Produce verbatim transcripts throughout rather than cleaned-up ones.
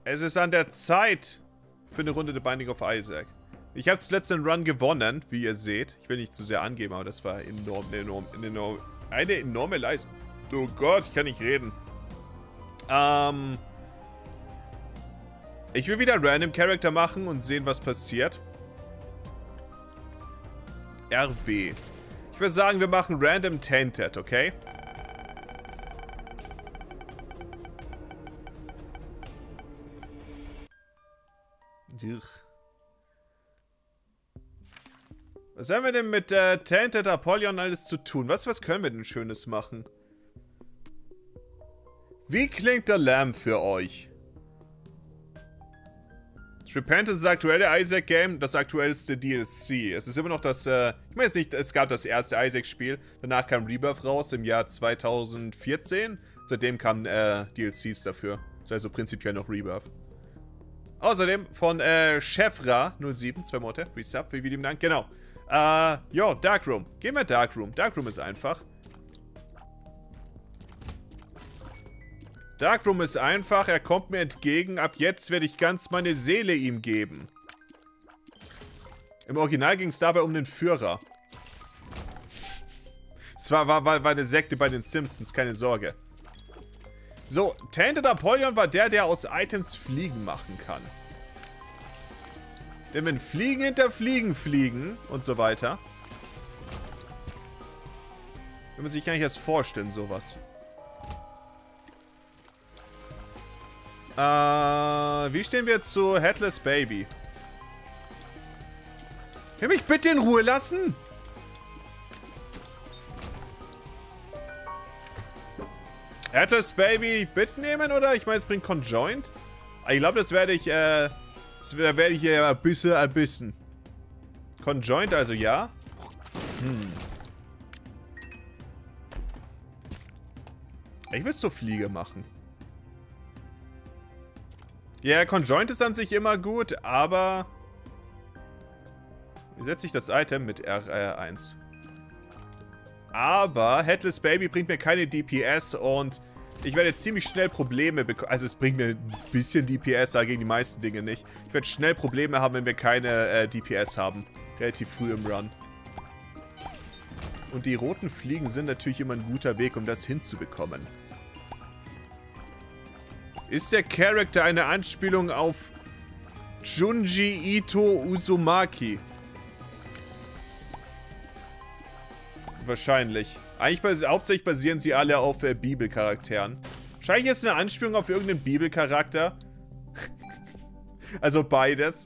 Es ist an der Zeit für eine Runde The Binding of Isaac. Ich habe zuletzt den Run gewonnen, wie ihr seht. Ich will nicht zu sehr angeben, aber das war enorm, enorm, enorm, eine enorme Leistung. Oh Gott, ich kann nicht reden. Ähm... Ich will wieder Random Character machen und sehen, was passiert. R B. Ich würde sagen, wir machen Random Tainted, okay? Was haben wir denn mit äh, Tainted Apollyon alles zu tun? Was, was können wir denn Schönes machen? Wie klingt der Lamb für euch? Repentance ist das aktuelle Isaac-Game, das aktuellste D L C. Es ist immer noch das, äh, ich meine jetzt nicht, es gab das erste Isaac-Spiel, danach kam Rebirth raus im Jahr zweitausendvierzehn. Seitdem kamen äh, D L Cs dafür. Das heißt also prinzipiell noch Rebirth. Außerdem von äh, Chefra null sieben, zwei Monate, Resub, wie lieben Dank, genau. Äh, jo, Darkroom. Gehen wir Darkroom. Darkroom ist einfach. Darkroom ist einfach, er kommt mir entgegen, ab jetzt werde ich ganz meine Seele ihm geben. Im Original ging es dabei um den Führer. Es war, war, war, war eine Sekte bei den Simpsons, keine Sorge. So, Tainted Apollyon war der, der aus Items Fliegen machen kann. Denn wenn Fliegen hinter Fliegen fliegen und so weiter. Kann man sich gar nicht erst vorstellen, sowas. Äh, wie stehen wir zu Headless Baby? Kann mich bitte in Ruhe lassen? Headless Baby mitnehmen oder? Ich meine, es bringt Conjoint. Ich glaube, das werde ich, äh, das werde ich hier ein bisschen erbissen. Conjoint, also ja. Hm. Ich will es zur Fliege machen. Ja, yeah, Conjoint ist an sich immer gut, aber... Wie setze ich das Item? Mit R eins. Aber Headless Baby bringt mir keine D P S und ich werde ziemlich schnell Probleme bekommen. Also es bringt mir ein bisschen D P S, aber gegen die meisten Dinge nicht. Ich werde schnell Probleme haben, wenn wir keine äh, D P S haben. Relativ früh im Run. Und die roten Fliegen sind natürlich immer ein guter Weg, um das hinzubekommen. Ist der Charakter eine Anspielung auf Junji Ito Uzumaki? Wahrscheinlich. Eigentlich basi- hauptsächlich basieren sie alle auf äh, Bibelcharakteren. Wahrscheinlich ist es eine Anspielung auf irgendeinen Bibelcharakter. Also beides.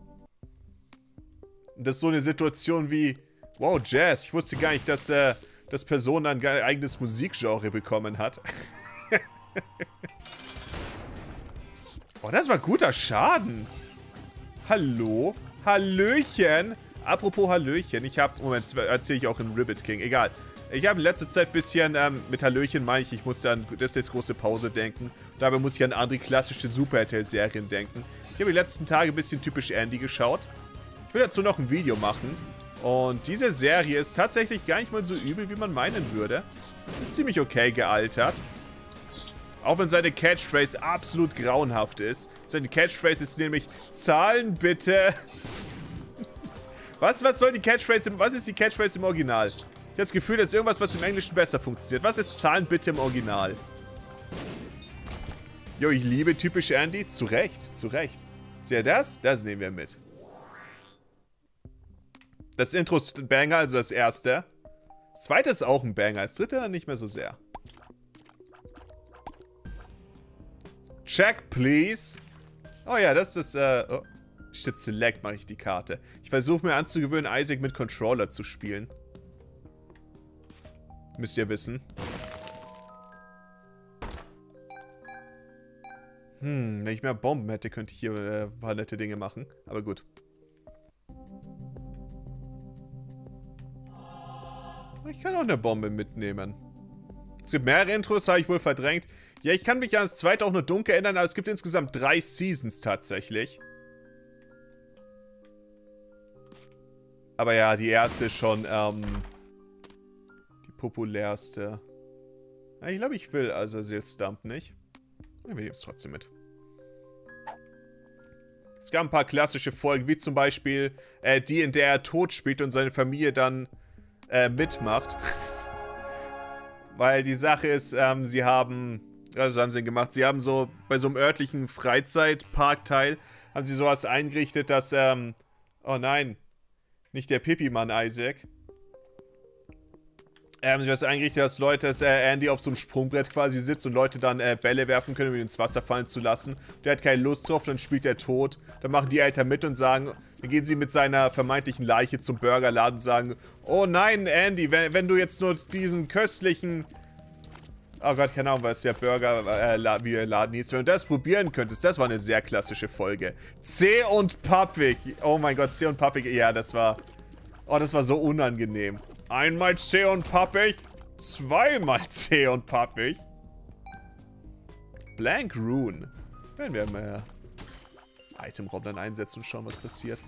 Das ist so eine Situation wie... Wow, Jazz. Ich wusste gar nicht, dass, äh, dass Person ein eigenes Musikgenre bekommen hat. Oh, das war guter Schaden. Hallo? Hallöchen? Apropos Hallöchen, ich habe... Moment, erzähle ich auch in Ribbit King. Egal. Ich habe in letzter Zeit ein bisschen... Ähm, mit Hallöchen meine ich, ich musste an das ist große Pause denken. Dabei muss ich an andere klassische Super R T L-Serien denken. Ich habe die letzten Tage ein bisschen typisch Andy geschaut. Ich will dazu noch ein Video machen. Und diese Serie ist tatsächlich gar nicht mal so übel, wie man meinen würde. Ist ziemlich okay gealtert. Auch wenn seine Catchphrase absolut grauenhaft ist. Seine Catchphrase ist nämlich Zahlen bitte. Was, was soll die Catchphrase, was ist die Catchphrase im Original? Ich habe das Gefühl, dass irgendwas, was im Englischen besser funktioniert. Was ist Zahlen bitte im Original? Jo, ich liebe typisch Andy. Zu Recht, zu Recht. Seht ihr das? Das nehmen wir mit. Das Intro ist ein Banger, also das erste. Das zweite ist auch ein Banger. Das dritte dann nicht mehr so sehr. Check, please. Oh ja, das ist, äh... Oh. Shit, Select mache ich die Karte. Ich versuche mir anzugewöhnen, Isaac mit Controller zu spielen. Müsst ihr wissen. Hm, wenn ich mehr Bomben hätte, könnte ich hier äh, ein paar nette Dinge machen. Aber gut. Ich kann auch eine Bombe mitnehmen. Es gibt mehrere Intros, habe ich wohl verdrängt. Ja, ich kann mich an das zweite auch nur dunkel erinnern, aber es gibt insgesamt drei Seasons tatsächlich. Aber ja, die erste ist schon, ähm, die populärste. Ja, ich glaube, ich will Azazel Stump nicht. Ja, wir nehmen es trotzdem mit. Es gab ein paar klassische Folgen, wie zum Beispiel äh, die, in der er tot spielt und seine Familie dann äh, mitmacht. Weil die Sache ist, ähm, sie haben, also haben sie gemacht, sie haben so bei so einem örtlichen Freizeitparkteil, haben sie sowas eingerichtet, dass, ähm, oh nein, nicht der Pipi-Mann Isaac. Ähm, sie haben es eingerichtet, dass Leute, dass äh, Andy auf so einem Sprungbrett quasi sitzt und Leute dann äh, Bälle werfen können, um ihn ins Wasser fallen zu lassen. Der hat keine Lust drauf, dann spielt er tot. Dann machen die Eltern mit und sagen, dann gehen sie mit seiner vermeintlichen Leiche zum Burgerladen und sagen, oh nein, Andy, wenn, wenn du jetzt nur diesen köstlichen, oh Gott, keine Ahnung, was der Burger, äh, wie der Laden hieß, wenn du das probieren könntest, das war eine sehr klassische Folge. Zäh und pappig, oh mein Gott, zäh und pappig, ja, das war, oh, das war so unangenehm. Einmal zäh und pappig, zweimal zäh und pappig. Blank Rune. Werden wir mal Itemraum dann einsetzen und schauen, was passiert.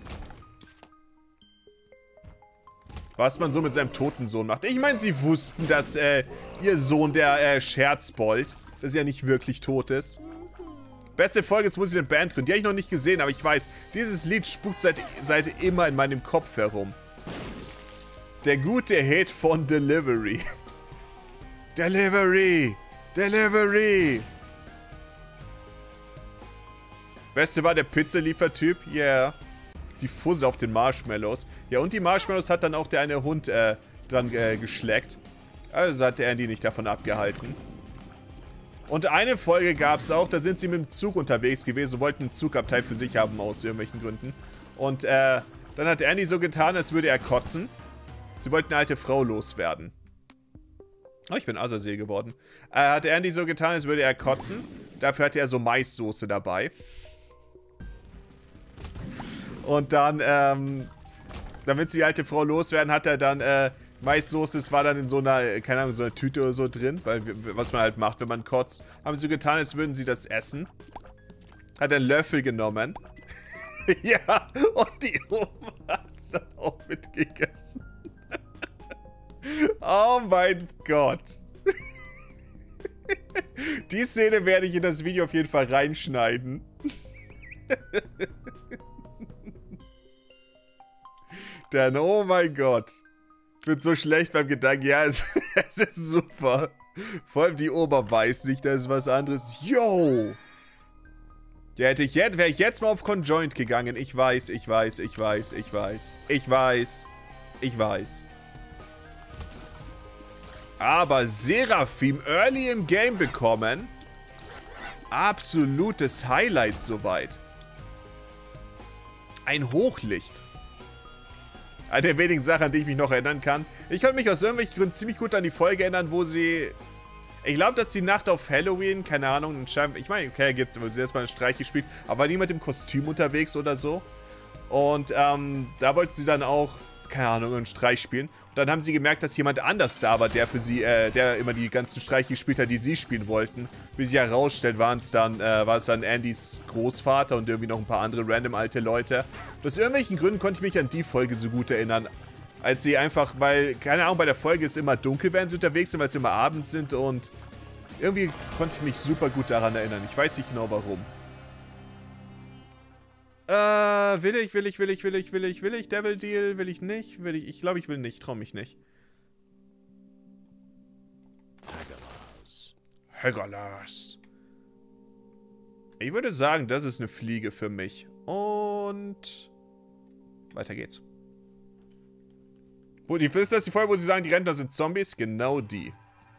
Was man so mit seinem toten Sohn macht. Ich meine, sie wussten, dass äh, ihr Sohn, der äh, Scherzbold, dass er nicht wirklich tot ist. Beste Folge ist, wo sie den Band gründen. Die habe ich noch nicht gesehen, aber ich weiß, dieses Lied spukt seit, seit immer in meinem Kopf herum. Der gute Hit von Delivery. Delivery! Delivery! Beste war der Pizzaliefertyp. Yeah. Die Fusse auf den Marshmallows. Ja, und die Marshmallows hat dann auch der eine Hund äh, dran äh, geschleckt. Also hat der Andy nicht davon abgehalten. Und eine Folge gab es auch, da sind sie mit dem Zug unterwegs gewesen und wollten einen Zugabteil für sich haben aus irgendwelchen Gründen. Und äh, dann hat Andy so getan, als würde er kotzen. Sie wollten eine alte Frau loswerden. Oh, ich bin Azazel geworden. Äh, hat Andy so getan, als würde er kotzen. Dafür hatte er so Maissoße dabei. Und dann, ähm, damit sie die alte Frau loswerden, hat er dann, äh, Maissoße, es war dann in so einer, keine Ahnung, so einer Tüte oder so drin, weil, was man halt macht, wenn man kotzt. Haben sie so getan, als würden sie das essen. Hat einen Löffel genommen. Ja, und die Oma hat es dann auch mitgegessen. Oh mein Gott. Die Szene werde ich in das Video auf jeden Fall reinschneiden. Denn, oh mein Gott. Ich bin so schlecht beim Gedanken. Ja, es, es ist super. Vor allem die Oma weiß nicht, da ist was anderes. Yo! Ja, hätte ich jetzt, wäre ich jetzt mal auf Conjoint gegangen. Ich weiß, ich weiß, ich weiß, ich weiß. Ich weiß. Ich weiß. Aber Seraphim early im Game bekommen. Absolutes Highlight soweit. Ein Hochlicht. Eine der wenigen Sachen, an die ich mich noch erinnern kann. Ich konnte mich aus irgendwelchen Gründen ziemlich gut an die Folge erinnern, wo sie... Ich glaube, dass die Nacht auf Halloween, keine Ahnung, ich meine, okay, gibt's, wo sie erstmal einen Streich gespielt, aber war niemand im Kostüm unterwegs oder so. Und ähm, da wollte sie dann auch, keine Ahnung, einen Streich spielen. Und dann haben sie gemerkt, dass jemand anders da war, der für sie, äh, der immer die ganzen Streiche gespielt hat, die sie spielen wollten. Wie sich herausstellt, waren es dann, äh, war es dann Andys Großvater und irgendwie noch ein paar andere random alte Leute. Aus irgendwelchen Gründen konnte ich mich an die Folge so gut erinnern. Als sie einfach, weil, keine Ahnung, bei der Folge ist immer dunkel, während sie unterwegs sind, weil es immer abends sind und irgendwie konnte ich mich super gut daran erinnern. Ich weiß nicht genau warum. Äh, will ich, will ich, will ich, will ich, will ich, will ich, Devil Deal, will ich nicht, will ich, ich glaube, ich will nicht, trau mich nicht. Hegalas. Hegalas. Ich würde sagen, das ist eine Fliege für mich. Und weiter geht's. Wo die, ist das die Folge, wo sie sagen, die Rentner sind Zombies? Genau die.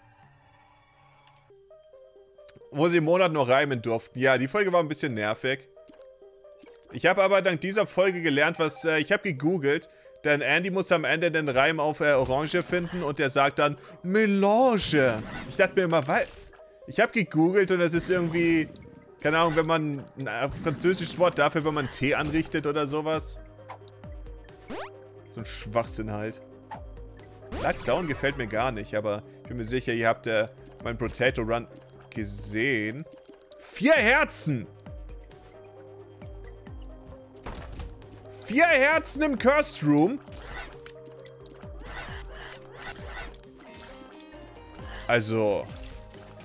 Wo sie im Monat nur reimen durften. Ja, die Folge war ein bisschen nervig. Ich habe aber dank dieser Folge gelernt, was, äh, ich habe gegoogelt, denn Andy muss am Ende den Reim auf äh, Orange finden und der sagt dann Melange. Ich dachte mir immer, weil, ich habe gegoogelt und es ist irgendwie, keine Ahnung, wenn man ein französisches Wort dafür, wenn man Tee anrichtet oder sowas. So ein Schwachsinn halt. Black Clown gefällt mir gar nicht, aber ich bin mir sicher, ihr habt äh, meinen Potato Run gesehen. Vier Herzen! Vier Herzen im Cursed Room? Also...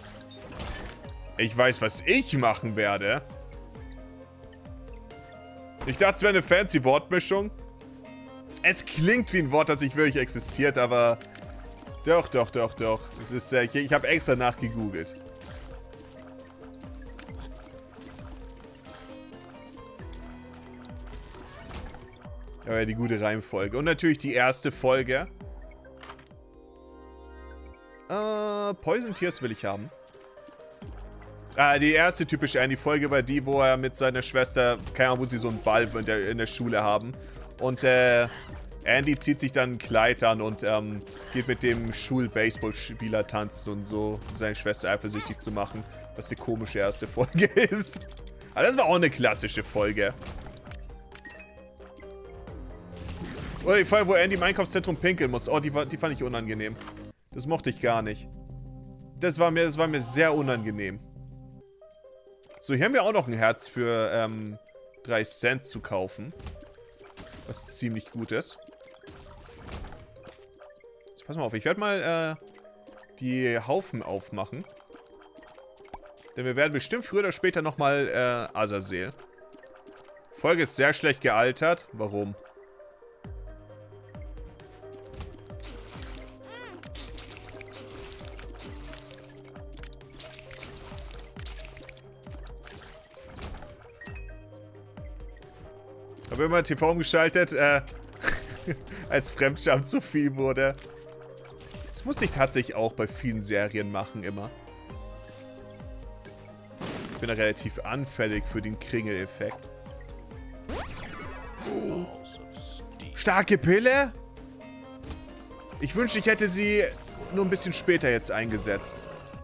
Ich weiß, was ich machen werde. Ich dachte, es wäre eine fancy Wortmischung. Es klingt wie ein Wort, das nicht wirklich existiert, aber... Doch, doch, doch, doch. Es ist, äh, ich ich habe extra nachgegoogelt. Aber ja, die gute Reihenfolge. Und natürlich die erste Folge. Äh, Poison Tears will ich haben. Ah, die erste typische Andy-Folge war die, wo er mit seiner Schwester, keine Ahnung, wo sie so einen Ball in der, in der Schule haben. Und, äh, Andy zieht sich dann ein Kleid an und, ähm, geht mit dem Schul-Baseballspieler tanzen und so, um seine Schwester eifersüchtig zu machen. Was eine komische erste Folge ist. Aber das war auch eine klassische Folge. Oder die Folge, wo Andy im Einkaufszentrum pinkeln muss. Oh, die, war, die fand ich unangenehm. Das mochte ich gar nicht. Das war mir, das war mir sehr unangenehm. So, hier haben wir auch noch ein Herz für ähm, drei Cent zu kaufen. Was ziemlich gut ist. So, pass mal auf, ich werde mal äh, die Haufen aufmachen. Denn wir werden bestimmt früher oder später nochmal äh, Azazel. Folge ist sehr schlecht gealtert. Warum? Habe immer T V umgeschaltet, äh, als Fremdscham zu viel wurde. Das musste ich tatsächlich auch bei vielen Serien machen, immer. Ich bin da relativ anfällig für den Kringel-Effekt. Oh. Starke Pille? Ich wünschte, ich hätte sie nur ein bisschen später jetzt eingesetzt.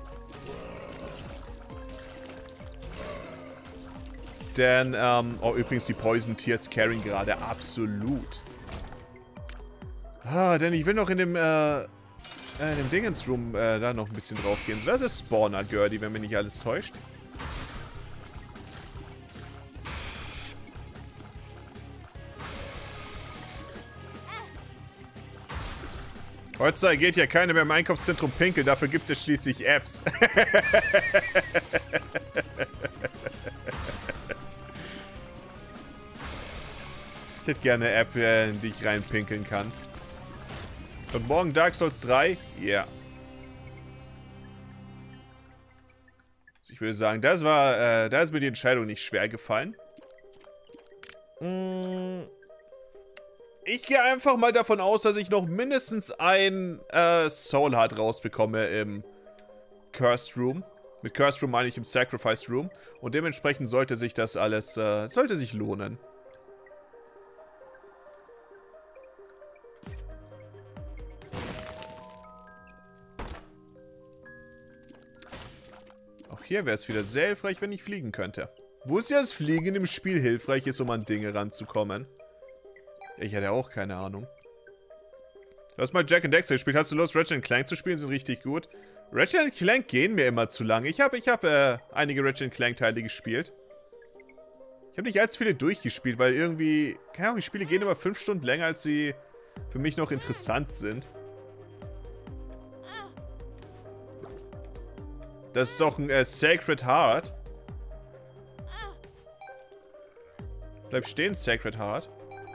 Denn, ähm, oh, übrigens, die Poison Tears carryen gerade absolut. Ah, denn ich will noch in dem, äh, in dem Dingens-Room, äh, da noch ein bisschen drauf gehen. So, das ist Spawner-Gurdy, wenn mich nicht alles täuscht. Heutzutage geht ja keiner mehr im Einkaufszentrum pinkeln, dafür gibt es ja schließlich Apps. Ich hätte gerne eine App, in die ich reinpinkeln kann. Und morgen Dark Souls drei? Ja. Yeah. Ich würde sagen, das war, äh, da ist mir die Entscheidung nicht schwer gefallen. Mm. Ich gehe einfach mal davon aus, dass ich noch mindestens ein äh, Soul Heart rausbekomme im Cursed Room. Mit Cursed Room meine ich im Sacrifice Room. Und dementsprechend sollte sich das alles, äh, sollte sich lohnen. Auch hier wäre es wieder sehr hilfreich, wenn ich fliegen könnte. Wo ist ja das Fliegen im Spiel hilfreich ist, um an Dinge ranzukommen? Ich hatte auch keine Ahnung. Du hast mal Jack and Dexter gespielt. Hast du Lust, Ratchet and Clank zu spielen? Sind richtig gut. Ratchet and Clank gehen mir immer zu lange. Ich habe ich hab, äh, einige Ratchet and Clank Teile gespielt. Ich habe nicht allzu viele durchgespielt, weil irgendwie... Keine Ahnung, die Spiele gehen immer fünf Stunden länger, als sie für mich noch interessant sind. Das ist doch ein äh, Sacred Heart. Bleib stehen, Sacred Heart.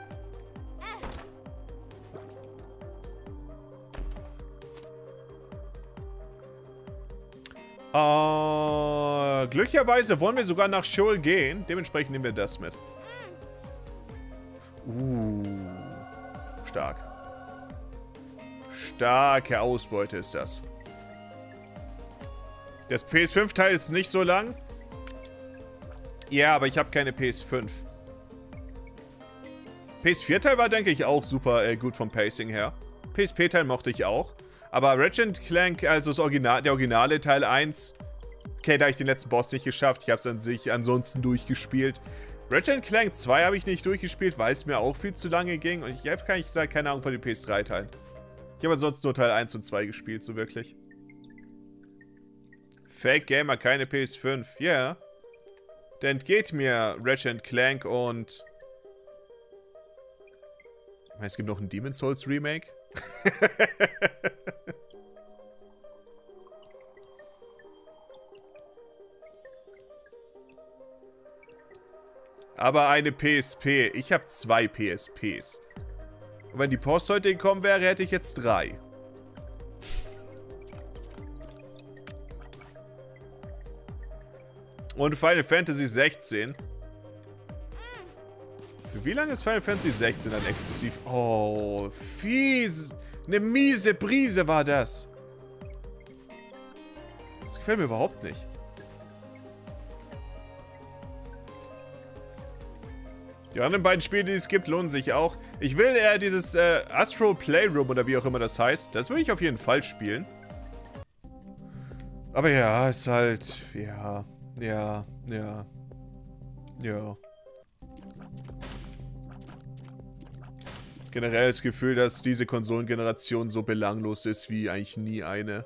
Uh, glücklicherweise wollen wir sogar nach Sheol gehen. Dementsprechend nehmen wir das mit. Uh, stark. Starke Ausbeute ist das. Das P S fünf Teil ist nicht so lang. Ja, aber ich habe keine P S fünf. P S vier Teil war, denke ich, auch super äh, gut vom Pacing her. P S P Teil mochte ich auch. Aber Ratchet Clank, also das Original, der originale Teil eins, okay, da habe ich den letzten Boss nicht geschafft. Ich habe es an sich ansonsten durchgespielt. Ratchet Clank zwei habe ich nicht durchgespielt, weil es mir auch viel zu lange ging. Und ich habe, kann ich sagen, keine Ahnung von den P S drei Teilen. Ich habe ansonsten nur Teil eins und zwei gespielt, so wirklich. Fake Gamer, keine P S fünf. Ja. Yeah. Dann entgeht mir Ratchet Clank und... Es gibt noch ein Demon's Souls Remake. aber eine P S P. Ich habe zwei P S Ps. Und wenn die Post heute gekommen wäre, hätte ich jetzt drei. Und Final Fantasy sechzehn. Für wie lange ist Final Fantasy sechzehn dann exklusiv? Oh, fies. Eine miese Brise war das. Das gefällt mir überhaupt nicht. Die anderen beiden Spiele, die es gibt, lohnen sich auch. Ich will eher dieses äh, Astro Playroom oder wie auch immer das heißt. Das will ich auf jeden Fall spielen. Aber ja, ist halt... Ja, ja, ja, ja. Generell das Gefühl, dass diese Konsolengeneration so belanglos ist wie eigentlich nie eine.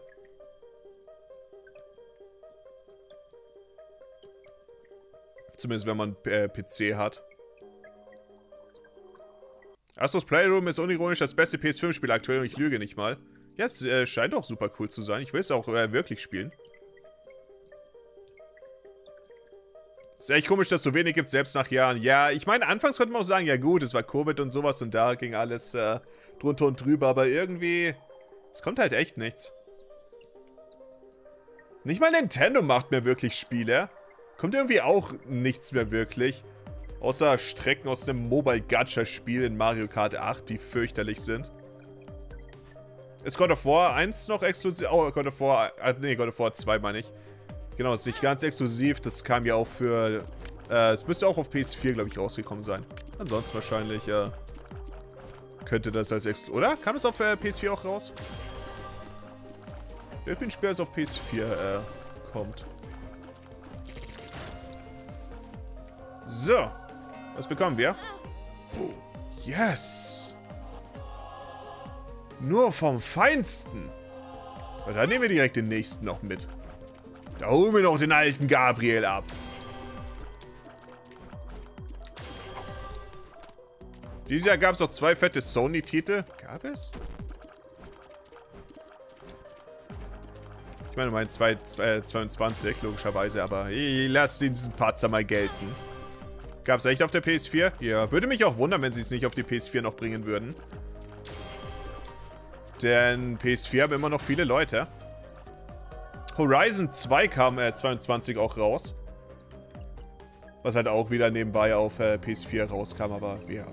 Zumindest wenn man äh, P C hat. Astros Playroom ist unironisch das beste P S fünf Spiel aktuell und ich lüge nicht mal. Ja, es äh, scheint auch super cool zu sein. Ich will es auch äh, wirklich spielen. Ist echt komisch, dass es so wenig gibt, selbst nach Jahren. Ja, ich meine, anfangs konnte man auch sagen, ja gut, es war Covid und sowas und da ging alles äh, drunter und drüber, aber irgendwie, es kommt halt echt nichts. Nicht mal Nintendo macht mehr wirklich Spiele. Kommt irgendwie auch nichts mehr wirklich. Außer Strecken aus dem Mobile-Gacha-Spiel in Mario Kart acht, die fürchterlich sind. Ist God of War eins noch exklusiv? Oh, God of War, äh, nee, God of War zwei meine ich. Genau, ist nicht ganz exklusiv. Das kam ja auch für... Äh, es müsste auch auf P S vier, glaube ich, rausgekommen sein. Ansonsten wahrscheinlich, äh, könnte das als exklusiv... Oder? Kam es auf äh, P S vier auch raus? Irgendwie ein Spiel, das auf P S vier äh, kommt. So. Was bekommen wir? Oh, yes! Nur vom Feinsten. Und dann nehmen wir direkt den nächsten noch mit. Da holen wir noch den alten Gabriel ab. Dieses Jahr gab es noch zwei fette Sony-Titel. Gab es? Ich meine, du meinst zweitausendzweiundzwanzig, logischerweise, aber ich lasse diesen Patzer mal gelten. Gab es echt auf der P S vier? Ja, würde mich auch wundern, wenn sie es nicht auf die P S vier noch bringen würden. Denn P S vier haben immer noch viele Leute. Horizon zwei kam äh, zweiundzwanzig auch raus. Was halt auch wieder nebenbei auf äh, P S vier rauskam, aber ja.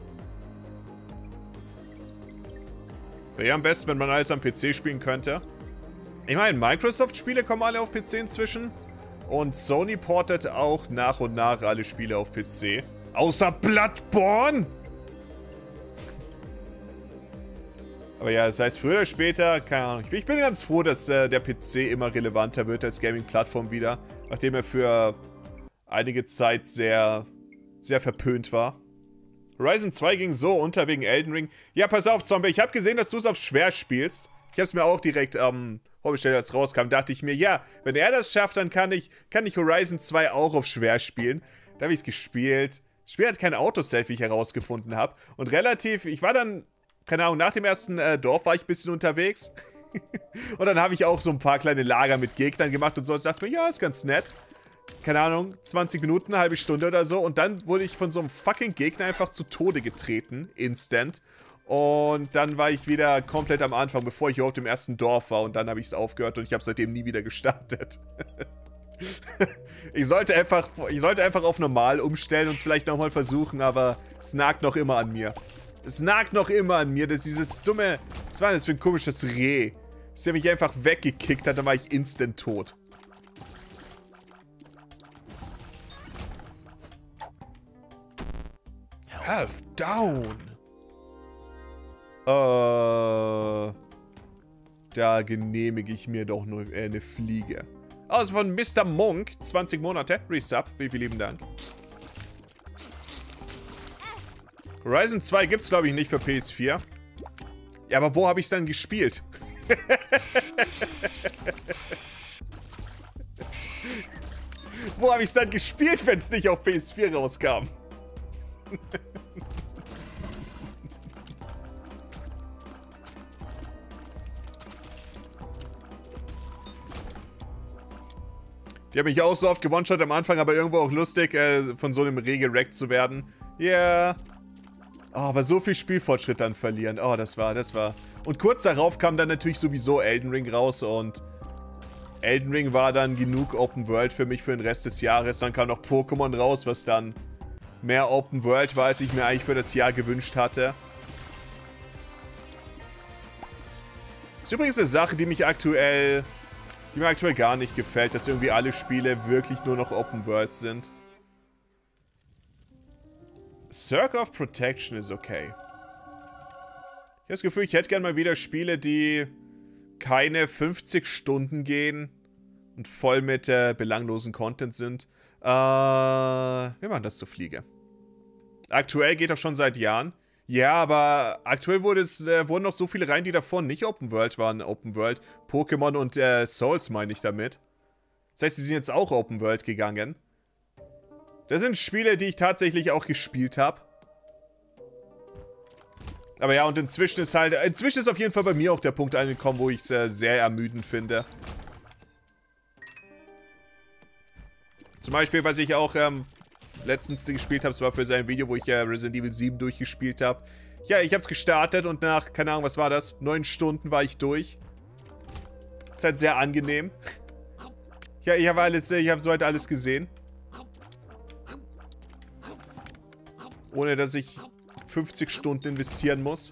Wäre ja am besten, wenn man alles am P C spielen könnte. Ich meine, Microsoft-Spiele kommen alle auf P C inzwischen. Und Sony portet auch nach und nach alle Spiele auf P C. Außer Bloodborne! Aber ja, das heißt, früher oder später, keine Ahnung. Ich bin ganz froh, dass äh, der P C immer relevanter wird als Gaming-Plattform wieder. Nachdem er für einige Zeit sehr, sehr verpönt war. Horizon zwei ging so unter wegen Elden Ring. Ja, pass auf, Zombie. Ich habe gesehen, dass du es auf schwer spielst. Ich habe es mir auch direkt ähm, vorbestellt, als es rauskam. Dachte ich mir, ja, wenn er das schafft, dann kann ich, kann ich Horizon zwei auch auf schwer spielen. Da habe ich es gespielt. Das Spiel hat kein Autosave, wie ich herausgefunden habe. Und relativ, ich war dann... Keine Ahnung, nach dem ersten äh, Dorf war ich ein bisschen unterwegs. Und dann habe ich auch so ein paar kleine Lager mit Gegnern gemacht und so. Und dachte mir, ja, ist ganz nett. Keine Ahnung, zwanzig Minuten, eine halbe Stunde oder so. Und dann wurde ich von so einem fucking Gegner einfach zu Tode getreten. Instant. Und dann war ich wieder komplett am Anfang, bevor ich überhaupt im ersten Dorf war. Und dann habe ich es aufgehört und ich habe seitdem nie wieder gestartet. ich, sollte einfach, ich sollte einfach auf normal umstellen und es vielleicht nochmal versuchen, aber es nagt noch immer an mir. Es nagt noch immer an mir, dass dieses dumme... Was war das für ein komisches Reh? Dass der mich einfach weggekickt hat, dann war ich instant tot. Half down. Äh... Da genehmige ich mir doch nur äh, eine Fliege. Also von Mister Monk, zwanzig Monate, Resub, wie vielen lieben Dank. Horizon zwei gibt's, glaube ich, nicht für P S vier. Ja, aber wo habe ich es dann gespielt? Wo habe ich es dann gespielt, wenn es nicht auf P S vier rauskam? Die haben mich auch so oft gewone-shot am Anfang, aber irgendwo auch lustig, äh, von so einem Reh gerackt zu werden. Ja. Yeah. Oh, aber so viel Spielfortschritt dann verlieren. Oh, das war, das war... Und kurz darauf kam dann natürlich sowieso Elden Ring raus und... Elden Ring war dann genug Open World für mich für den Rest des Jahres. Dann kam noch Pokémon raus, was dann mehr Open World war, als ich mir eigentlich für das Jahr gewünscht hatte. Das ist übrigens eine Sache, die mich aktuell... Die mir aktuell gar nicht gefällt, dass irgendwie alle Spiele wirklich nur noch Open World sind. Circle of Protection ist okay. Ich habe das Gefühl, ich hätte gerne mal wieder Spiele, die keine fünfzig Stunden gehen und voll mit äh, belanglosen Content sind. Äh, wir machen das zur Fliege. Aktuell geht auch schon seit Jahren. Ja, aber aktuell wurde es, äh, wurden noch so viele rein, die davor nicht Open World waren. Open World. Pokémon und äh, Souls meine ich damit. Das heißt, die sind jetzt auch Open World gegangen. Das sind Spiele, die ich tatsächlich auch gespielt habe. Aber ja, und inzwischen ist halt... Inzwischen ist auf jeden Fall bei mir auch der Punkt angekommen, wo ich es äh, sehr ermüdend finde. Zum Beispiel, was ich auch ähm, letztens gespielt habe, das war für sein Video, wo ich äh, Resident Evil sieben durchgespielt habe. Ja, ich habe es gestartet und nach, keine Ahnung, was war das? Neun Stunden war ich durch. Ist halt sehr angenehm. Ja, ich habe alles, ich habe soweit alles gesehen. Ohne, dass ich fünfzig Stunden investieren muss.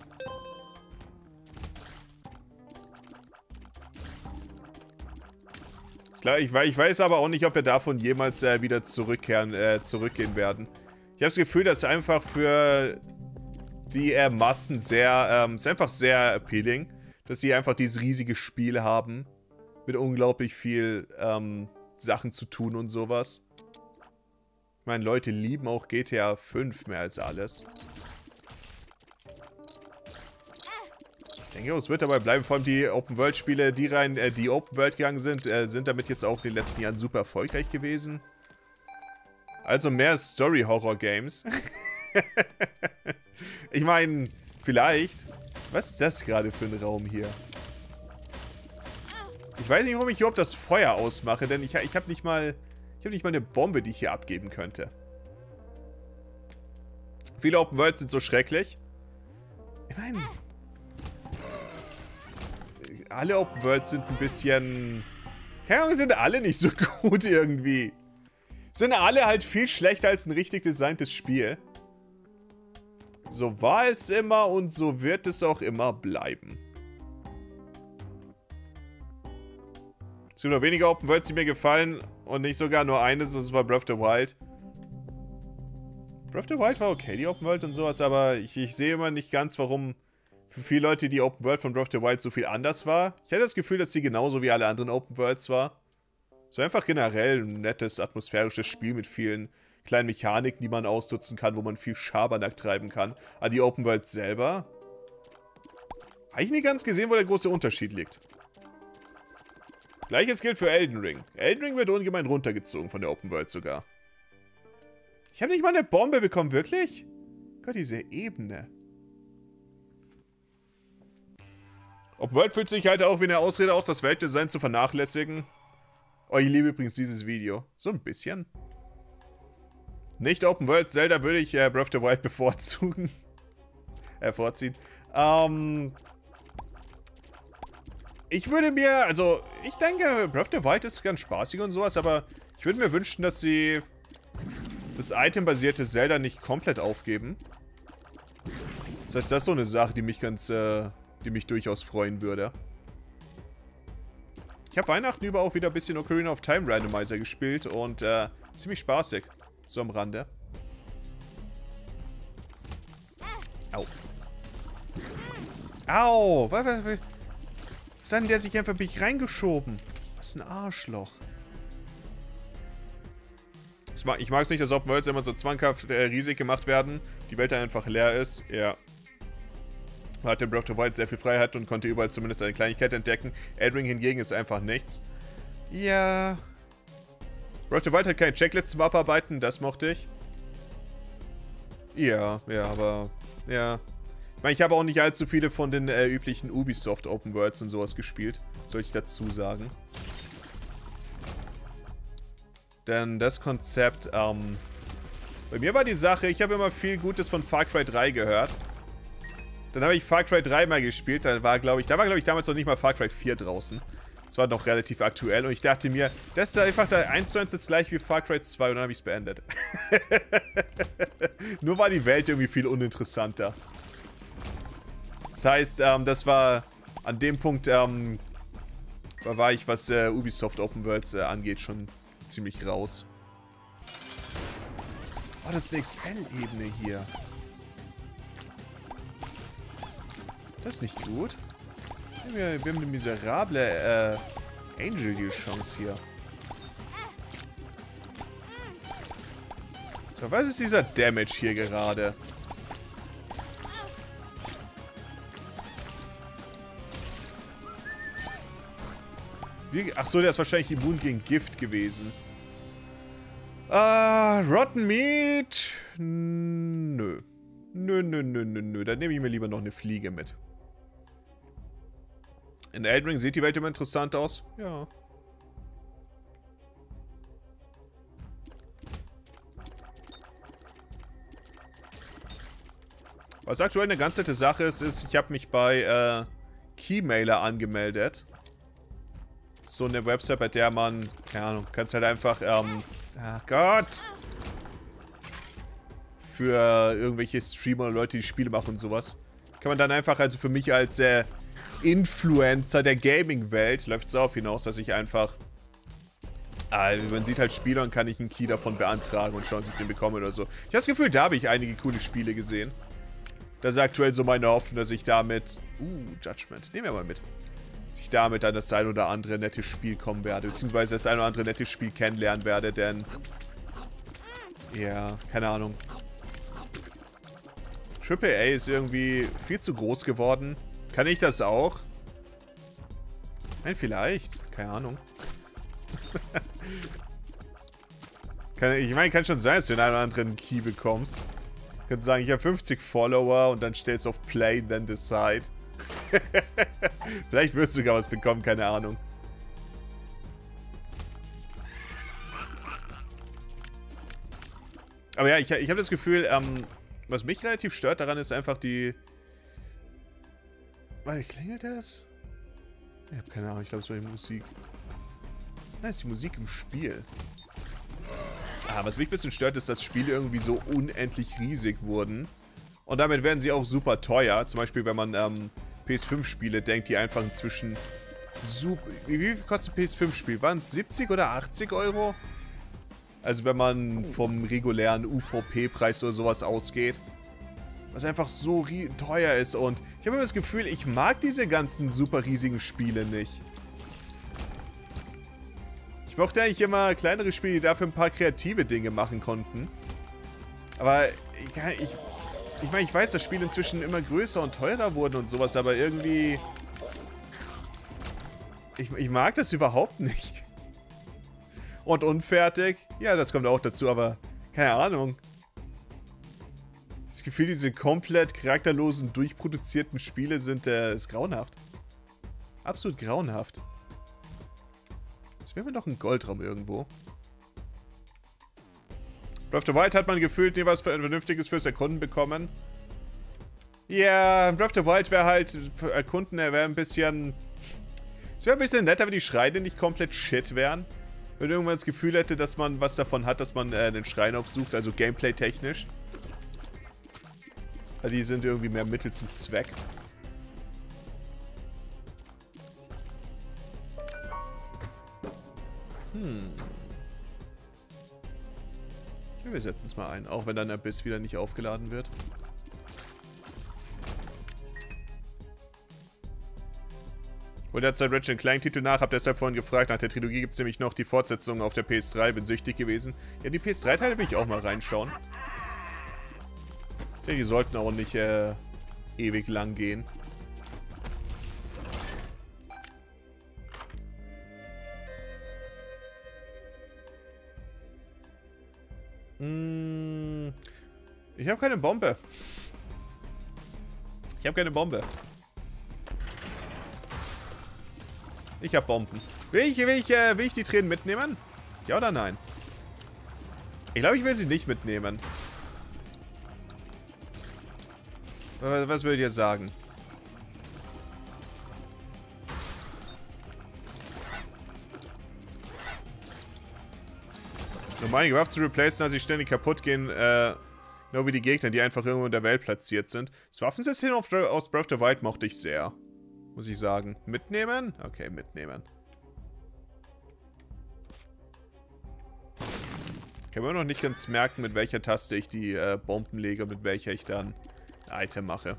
Klar, ich weiß, ich weiß aber auch nicht, ob wir davon jemals äh, wieder zurückkehren, äh, zurückgehen werden. Ich habe das Gefühl, dass einfach für die äh, Massen sehr, ähm, ist einfach sehr appealing, dass sie einfach dieses riesige Spiel haben. Mit unglaublich viel ähm, Sachen zu tun und sowas. Ich meine, Leute lieben auch G T A fünf mehr als alles. Ich denke, es wird dabei bleiben. Vor allem die Open-World-Spiele, die rein, äh, die Open-World gegangen sind, äh, sind damit jetzt auch in den letzten Jahren super erfolgreich gewesen. Also mehr Story-Horror-Games. Ich meine, vielleicht... Was ist das gerade für ein Raum hier? Ich weiß nicht, warum ich überhaupt das Feuer ausmache, denn ich, ich habe nicht mal... Ich habe nicht mal eine Bombe, die ich hier abgeben könnte. Viele Open Worlds sind so schrecklich. Ich meine... Alle Open Worlds sind ein bisschen... Keine Ahnung, sind alle nicht so gut irgendwie. Sind alle halt viel schlechter als ein richtig designtes Spiel. So war es immer und so wird es auch immer bleiben. Es gibt noch weniger Open Worlds, die mir gefallen. Und nicht sogar nur eines, das war Breath of the Wild. Breath of the Wild war okay, die Open World und sowas, aber ich, ich sehe immer nicht ganz, warum für viele Leute die Open World von Breath of the Wild so viel anders war. Ich hatte das Gefühl, dass sie genauso wie alle anderen Open Worlds war. So einfach generell ein nettes, atmosphärisches Spiel mit vielen kleinen Mechaniken, die man ausnutzen kann, wo man viel Schabernack treiben kann. Aber die Open World selber... Habe ich nicht ganz gesehen, wo der große Unterschied liegt. Gleiches gilt für Elden Ring. Elden Ring wird ungemein runtergezogen von der Open World sogar. Ich habe nicht mal eine Bombe bekommen, wirklich? Gott, diese Ebene. Open World fühlt sich halt auch wie eine Ausrede aus, das Weltdesign zu vernachlässigen. Oh, ich liebe übrigens dieses Video. So ein bisschen. Nicht Open World Zelda würde ich äh, Breath of the Wild bevorzugen. äh, vorziehen. Ähm... Ich würde mir, also, ich denke, Breath of the Wild ist ganz spaßig und sowas, aber ich würde mir wünschen, dass sie das itembasierte Zelda nicht komplett aufgeben. Das heißt, das ist so eine Sache, die mich ganz, äh, die mich durchaus freuen würde. Ich habe Weihnachten über auch wieder ein bisschen Ocarina of Time Randomizer gespielt und, äh, ziemlich spaßig. So am Rande. Au. Au! Was, was, was? Was hat denn der sich einfach mich reingeschoben? Was ein Arschloch. Ich mag es nicht, dass Open Worlds immer so zwanghaft äh, riesig gemacht werden. Die Welt dann einfach leer ist. Ja. Man hatte in Breath of the Wild sehr viel Freiheit und konnte überall zumindest eine Kleinigkeit entdecken. Elden Ring hingegen ist einfach nichts. Ja. Breath of the Wild hat keine Checklist zum Abarbeiten. Das mochte ich. Ja, ja, aber... Ja... Ich meine, ich habe auch nicht allzu viele von den äh, üblichen Ubisoft Open Worlds und sowas gespielt. Soll ich dazu sagen. Denn das Konzept, ähm... bei mir war die Sache, ich habe immer viel Gutes von Far Cry drei gehört. Dann habe ich Far Cry drei mal gespielt, da war, glaube ich, da war, glaube ich, damals noch nicht mal Far Cry vier draußen. Das war noch relativ aktuell und ich dachte mir, das ist einfach da eins zu eins jetzt gleich wie Far Cry zwei und dann habe ich es beendet. Nur war die Welt irgendwie viel uninteressanter. Das heißt, ähm, das war an dem Punkt, ähm, da war ich, was äh, Ubisoft Open Worlds äh, angeht, schon ziemlich raus. Oh, das ist eine X L-Ebene hier. Das ist nicht gut. Wir, wir haben eine miserable äh, Angel-Chance hier. So, was ist dieser Damage hier gerade? Wie, ach so, der ist wahrscheinlich immun gegen Gift gewesen. Ah, uh, Rotten Meat? Nö. Nö, nö, nö, nö, nö. Dann nehme ich mir lieber noch eine Fliege mit. In Elden Ring sieht die Welt immer interessant aus. Ja. Was aktuell eine ganz nette Sache ist, ist, ich habe mich bei äh, Keymailer angemeldet. So eine Website, bei der man, keine Ahnung, kannst halt einfach, ähm, ach Gott! Für irgendwelche Streamer oder Leute, die Spiele machen und sowas. Kann man dann einfach, also für mich als äh, Influencer der Gaming-Welt, läuft es darauf hinaus, dass ich einfach, äh, man sieht halt Spiele und kann ich einen Key davon beantragen und schauen, dass ich den bekomme oder so. Ich habe das Gefühl, da habe ich einige coole Spiele gesehen. Das ist aktuell so meine Hoffnung, dass ich damit, uh, Judgment, nehmen wir mal mit. Dass ich damit dann das ein oder andere nette Spiel kommen werde, beziehungsweise das ein oder andere nette Spiel kennenlernen werde, denn, ja, keine Ahnung. Triple A ist irgendwie viel zu groß geworden. Kann ich das auch? Nein, vielleicht. Keine Ahnung. kann, ich meine, kann schon sein, dass du den einen oder anderen Key bekommst. Du kannst sagen, ich habe fünfzig Follower und dann stellst du auf Play, then decide. Vielleicht wirst du sogar was bekommen, keine Ahnung. Aber ja, ich, ich habe das Gefühl, ähm, was mich relativ stört daran ist einfach die... Warte, klingelt das? Ich habe keine Ahnung, ich glaube, es war die Musik. Nein, es ist die Musik im Spiel. Ah, was mich ein bisschen stört, ist, dass Spiele irgendwie so unendlich riesig wurden. Und damit werden sie auch super teuer. Zum Beispiel, wenn man ähm, P S fünf Spiele denkt, die einfach inzwischen super... Wie viel kostet ein P S fünf Spiel? Waren es siebzig oder achtzig Euro? Also wenn man vom regulären U V P-Preis oder sowas ausgeht. Was einfach so teuer ist. Und ich habe immer das Gefühl, ich mag diese ganzen super riesigen Spiele nicht. Ich mochte eigentlich immer kleinere Spiele, die dafür ein paar kreative Dinge machen konnten. Aber ich, ich, ich meine, ich weiß, dass Spiele inzwischen immer größer und teurer wurden und sowas, aber irgendwie... Ich, ich mag das überhaupt nicht. Und unfertig? Ja, das kommt auch dazu, aber keine Ahnung. Das Gefühl, diese komplett charakterlosen, durchproduzierten Spiele sind, äh, ist grauenhaft. Absolut grauenhaft. Jetzt wäre mir doch ein Goldraum irgendwo. Breath of the Wild hat man gefühlt nie was Vernünftiges fürs Erkunden bekommen. Ja, Breath of the Wild wäre halt, für Erkunden, er wäre ein bisschen... Es wäre ein bisschen netter, wenn die Schreine nicht komplett shit wären. Wenn irgendwann das Gefühl hätte, dass man was davon hat, dass man äh, einen Schrein aufsucht, also gameplay-technisch. Weil die sind irgendwie mehr Mittel zum Zweck. Hm. Ja, wir setzen es mal ein, auch wenn dann der Abyss wieder nicht aufgeladen wird. Und derzeit Ratchet Clank Titel nach, hab deshalb vorhin gefragt, nach der Trilogie gibt es nämlich noch die Fortsetzung auf der P S drei, bin süchtig gewesen. Ja, die P S drei Teile will ich auch mal reinschauen. Ich denke, die sollten auch nicht äh, ewig lang gehen. Hm, ich habe keine Bombe. Ich habe keine Bombe. Ich habe Bomben. Will ich, will, ich, äh, will ich die Tränen mitnehmen? Ja oder nein? Ich glaube, ich will sie nicht mitnehmen. Was würdet ihr sagen? Normal die Waffe zu replacen, als sie ständig kaputt gehen, äh, genau wie die Gegner, die einfach irgendwo in der Welt platziert sind. Das Waffensystem aus Breath of the Wild mochte ich sehr. Muss ich sagen. Mitnehmen? Okay, mitnehmen. Ich kann mir noch nicht ganz merken, mit welcher Taste ich die äh, Bomben lege und mit welcher ich dann ein Item mache.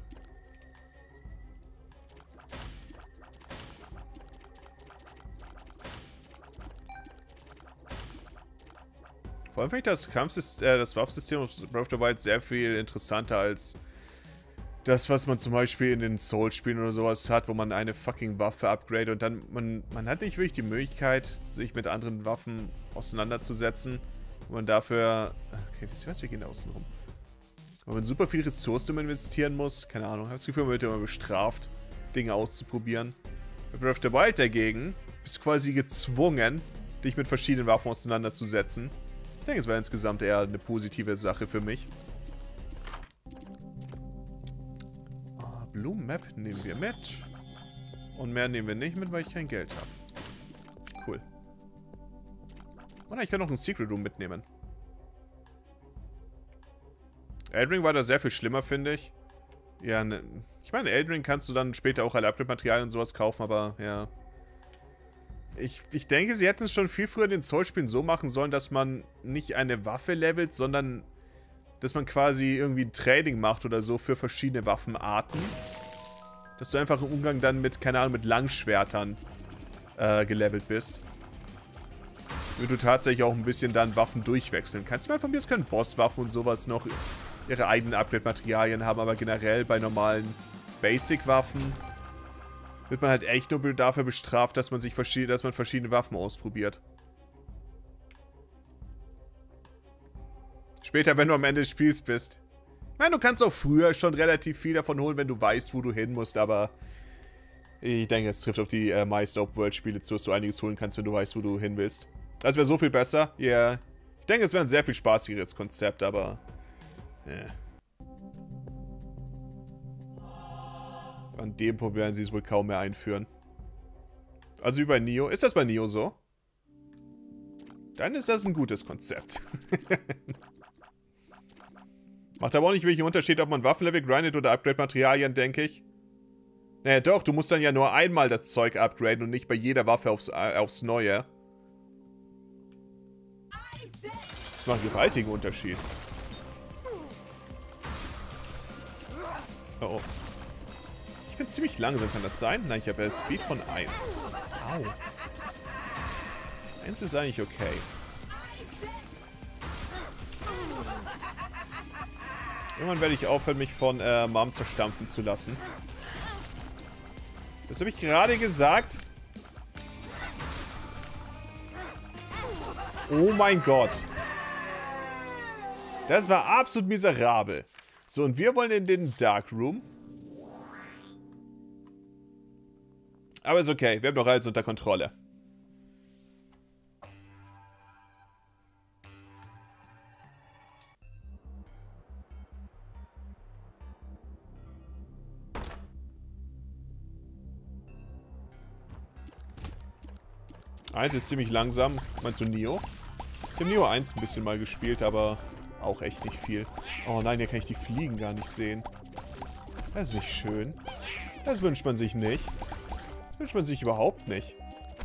Vor allem finde ich das Kampfsystem, äh, das Waffensystem aus Breath of the Wild sehr viel interessanter als das, was man zum Beispiel in den Souls-Spielen oder sowas hat, wo man eine fucking Waffe upgradet und dann, man, man hat nicht wirklich die Möglichkeit, sich mit anderen Waffen auseinanderzusetzen. Wo man dafür, okay, wisst ihr was, wir gehen da außen rum. Wo man super viel Ressourcen investieren muss, keine Ahnung, ich habe das Gefühl, man wird immer bestraft, Dinge auszuprobieren. Bei Breath of the Wild dagegen bist du quasi gezwungen, dich mit verschiedenen Waffen auseinanderzusetzen. Ich denke, es war insgesamt eher eine positive Sache für mich. Ah, Blue Map nehmen wir mit. Und mehr nehmen wir nicht mit, weil ich kein Geld habe. Cool. Und ich kann noch ein Secret Room mitnehmen. Elden Ring war da sehr viel schlimmer, finde ich. Ja, ne, ich meine, Elden Ring kannst du dann später auch alle Upgrade-Materialien und sowas kaufen, aber ja... Ich, ich denke, sie hätten es schon viel früher in den Souls-Spielen so machen sollen, dass man nicht eine Waffe levelt, sondern dass man quasi irgendwie ein Trading macht oder so für verschiedene Waffenarten. Dass du einfach im Umgang dann mit, keine Ahnung, mit Langschwertern äh, gelevelt bist. Wie du tatsächlich auch ein bisschen dann Waffen durchwechseln kannst. Ich meine, von mir aus können Bosswaffen und sowas noch ihre eigenen Upgrade-Materialien haben, aber generell bei normalen Basic-Waffen wird man halt echt nur dafür bestraft, dass man sich verschiedene, dass man verschiedene Waffen ausprobiert. Später, wenn du am Ende des Spiels bist. Ich meine, du kannst auch früher schon relativ viel davon holen, wenn du weißt, wo du hin musst, aber ich denke, es trifft auf die äh, meisten Open-World-Spiele zu, dass du einiges holen kannst, wenn du weißt, wo du hin willst. Das wäre so viel besser. Ja. Yeah. Ich denke, es wäre ein sehr viel spaßigeres Konzept, aber... Yeah. An dem Punkt werden sie es wohl kaum mehr einführen. Also wie bei Nioh. Ist das bei Nioh so? Dann ist das ein gutes Konzept. Macht aber auch nicht wirklich einen Unterschied, ob man Waffenlevel grindet oder Upgrade-Materialien, denke ich. Naja, doch, du musst dann ja nur einmal das Zeug upgraden und nicht bei jeder Waffe aufs, äh, aufs Neue. Das macht einen gewaltigen Unterschied. Oh oh. Ich bin ziemlich langsam, kann das sein? Nein, ich habe ja Speed von eins. Au. eins ist eigentlich okay. Irgendwann werde ich aufhören, mich von äh, Mom zerstampfen zu lassen. Das habe ich gerade gesagt. Oh mein Gott. Das war absolut miserabel. So, und wir wollen in den Dark Room. Aber ist okay, wir haben doch alles unter Kontrolle. eins ist ziemlich langsam. Meinst du Nioh? Ich habe Nioh eins ein bisschen mal gespielt, aber auch echt nicht viel. Oh nein, hier kann ich die Fliegen gar nicht sehen. Das ist nicht schön. Das wünscht man sich nicht. Das wünscht man sich überhaupt nicht.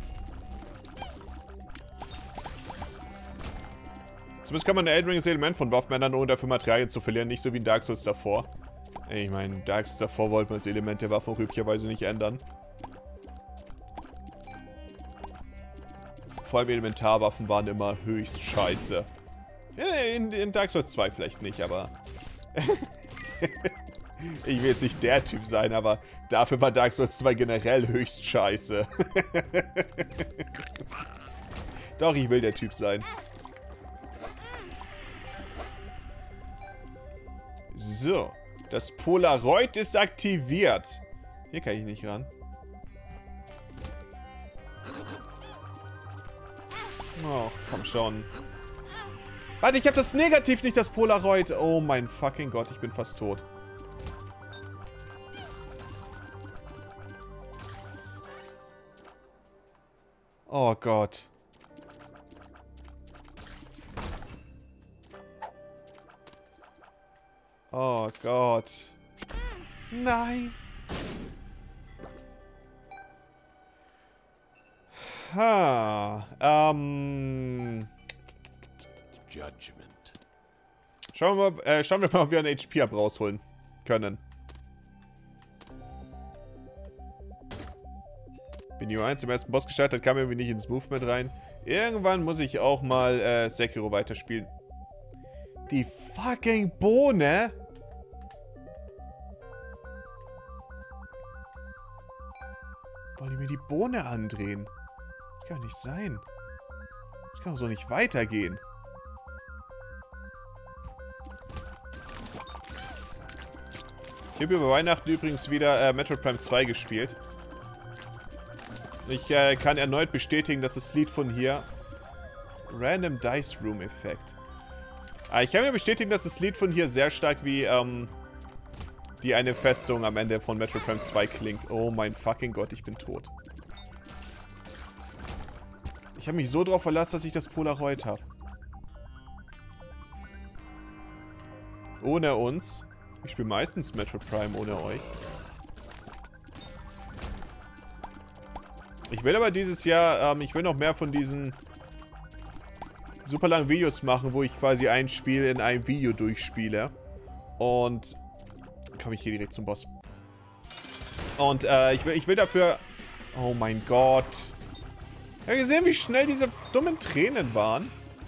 Zumindest kann man in Elden Ring das Element von Waffen ändern, ohne dafür Materialien zu verlieren. Nicht so wie in Dark Souls davor. Ich meine, in Dark Souls davor wollte man das Element der Waffe auch üblicherweise nicht ändern. Vor allem Elementarwaffen waren immer höchst scheiße. In, in Dark Souls zwei vielleicht nicht, aber... Ich will jetzt nicht der Typ sein, aber dafür war Dark Souls zwei generell höchst scheiße. Doch, ich will der Typ sein. So. Das Polaroid ist aktiviert. Hier kann ich nicht ran. Oh, komm schon. Warte, ich habe das Negativ, nicht das Polaroid. Oh mein fucking Gott, ich bin fast tot. Oh Gott. Oh Gott. Nein. Ha. Ähm. Judgment. Schauen wir mal, äh, schauen wir mal, ob wir ein H P-Up rausholen können. Bin Niveau eins im ersten Boss gescheitert, kam irgendwie nicht ins Movement rein. Irgendwann muss ich auch mal äh, Sekiro weiterspielen. Die fucking Bohne? Wollen die mir die Bohne andrehen? Das kann doch nicht sein. Das kann doch so nicht weitergehen. Ich habe über Weihnachten übrigens wieder äh, Metroid Prime zwei gespielt. Ich äh, kann erneut bestätigen, dass das Lied von hier... Random Dice Room Effekt. Ah, ich kann mir bestätigen, dass das Lied von hier sehr stark wie ähm, die eine Festung am Ende von Metroid Prime zwei klingt. Oh mein fucking Gott, ich bin tot. Ich habe mich so drauf verlassen, dass ich das Polaroid habe. Ohne uns. Ich spiele meistens Metroid Prime ohne euch. Ich will aber dieses Jahr, ähm, ich will noch mehr von diesen super langen Videos machen, wo ich quasi ein Spiel in einem Video durchspiele. Und komme ich hier direkt zum Boss. Und äh, ich will, ich will dafür... Oh mein Gott. Ich habe gesehen, wie schnell diese dummen Tränen waren.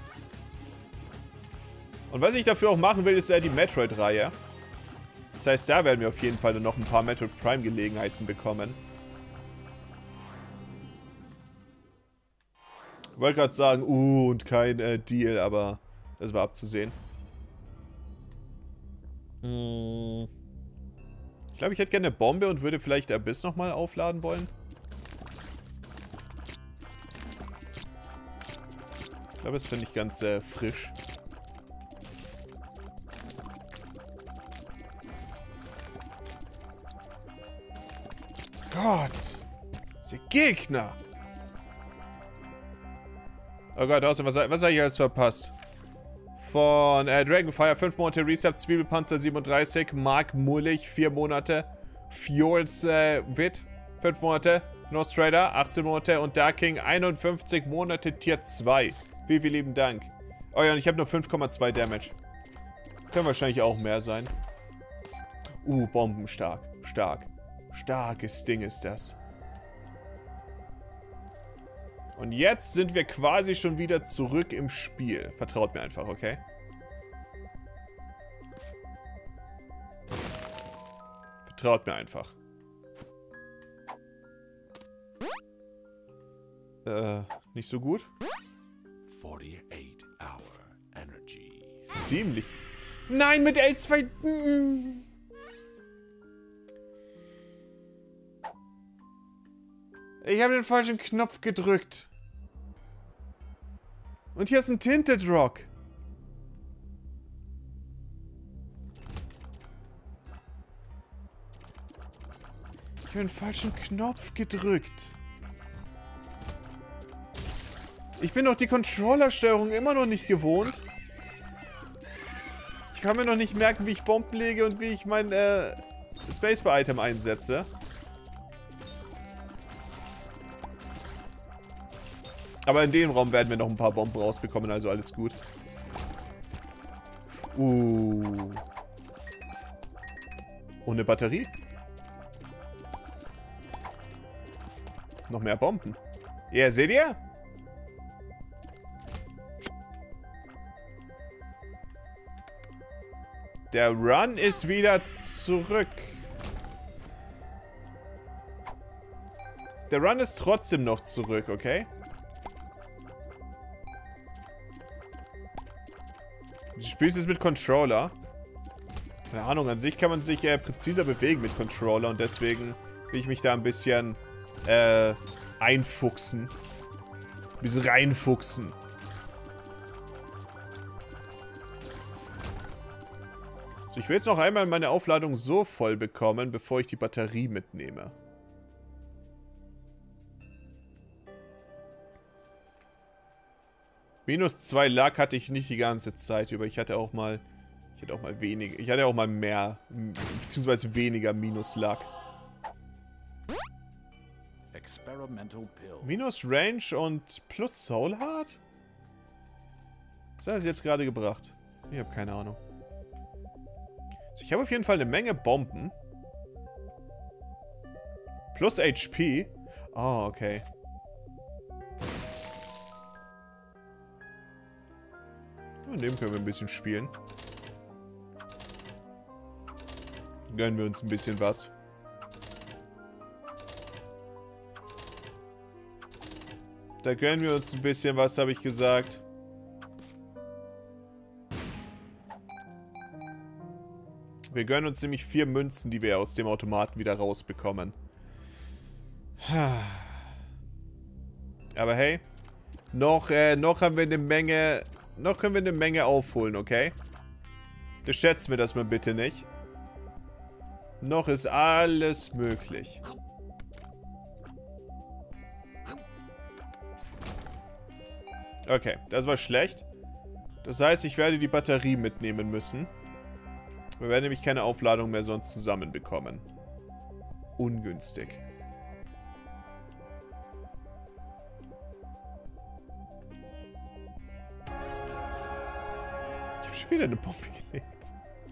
Und was ich dafür auch machen will, ist ja die Metroid-Reihe. Das heißt, da werden wir auf jeden Fall noch ein paar Metroid Prime-Gelegenheiten bekommen. Ich wollte gerade sagen, uh, und kein äh, Deal, aber das war abzusehen. Hm. Ich glaube, ich hätte gerne eine Bombe und würde vielleicht Abyss nochmal aufladen wollen. Ich glaube, das finde ich ganz äh, frisch. Gott! Diese Gegner! Oh Gott, außerdem, was, was habe ich alles verpasst? Von äh, Dragonfire fünf Monate, Reset, Zwiebelpanzer siebenunddreißig, Mark Mullig vier Monate, Fjords äh, Wit fünf Monate, Nostrader achtzehn Monate und Dark King einundfünfzig Monate Tier zwei. Vielen, vielen lieben Dank. Oh ja, und ich habe nur fünf Komma zwei Damage. Können wahrscheinlich auch mehr sein. Uh, Bomben, stark, stark. Starkes Ding ist das. Und jetzt sind wir quasi schon wieder zurück im Spiel. Vertraut mir einfach, okay? Vertraut mir einfach. Äh, nicht so gut? forty-eight hour energy. Ziemlich. Nein, mit L zwei... Ich habe den falschen Knopf gedrückt. Und hier ist ein Tinted Rock. Ich habe den falschen Knopf gedrückt. Ich bin doch die Controller-Steuerung immer noch nicht gewohnt. Ich kann mir noch nicht merken, wie ich Bomben lege und wie ich mein äh, Spacebar-Item einsetze. Aber in dem Raum werden wir noch ein paar Bomben rausbekommen, also alles gut. Uh. Ohne Batterie? Noch mehr Bomben. Ja, seht ihr? Der Run ist wieder zurück. Der Run ist trotzdem noch zurück, okay? Du spielst jetzt mit Controller. Keine Ahnung, an sich kann man sich äh, präziser bewegen mit Controller und deswegen will ich mich da ein bisschen äh, einfuchsen. Ein bisschen reinfuchsen. So, ich will jetzt noch einmal meine Aufladung so voll bekommen, bevor ich die Batterie mitnehme. Minus zwei Lack hatte ich nicht die ganze Zeit über. Ich hatte auch mal... Ich hatte auch mal weniger... Ich hatte auch mal mehr... Beziehungsweise weniger Minus Lack. Minus Range und plus Soul Heart? Was hat das jetzt gerade gebracht? Ich habe keine Ahnung. Also ich habe auf jeden Fall eine Menge Bomben. Plus H P. Oh, okay. Und dem können wir ein bisschen spielen. Gönnen wir uns ein bisschen was. Da gönnen wir uns ein bisschen was, habe ich gesagt. Wir gönnen uns nämlich vier Münzen, die wir aus dem Automaten wieder rausbekommen. Aber hey, noch, äh, noch haben wir eine Menge, noch können wir eine Menge aufholen, okay? Das schätzen wir das mal bitte nicht. Noch ist alles möglich. Okay, das war schlecht. Das heißt, ich werde die Batterie mitnehmen müssen. Wir werden nämlich keine Aufladung mehr sonst zusammenbekommen. Ungünstig. Ich habe schon wieder eine Bombe gelegt.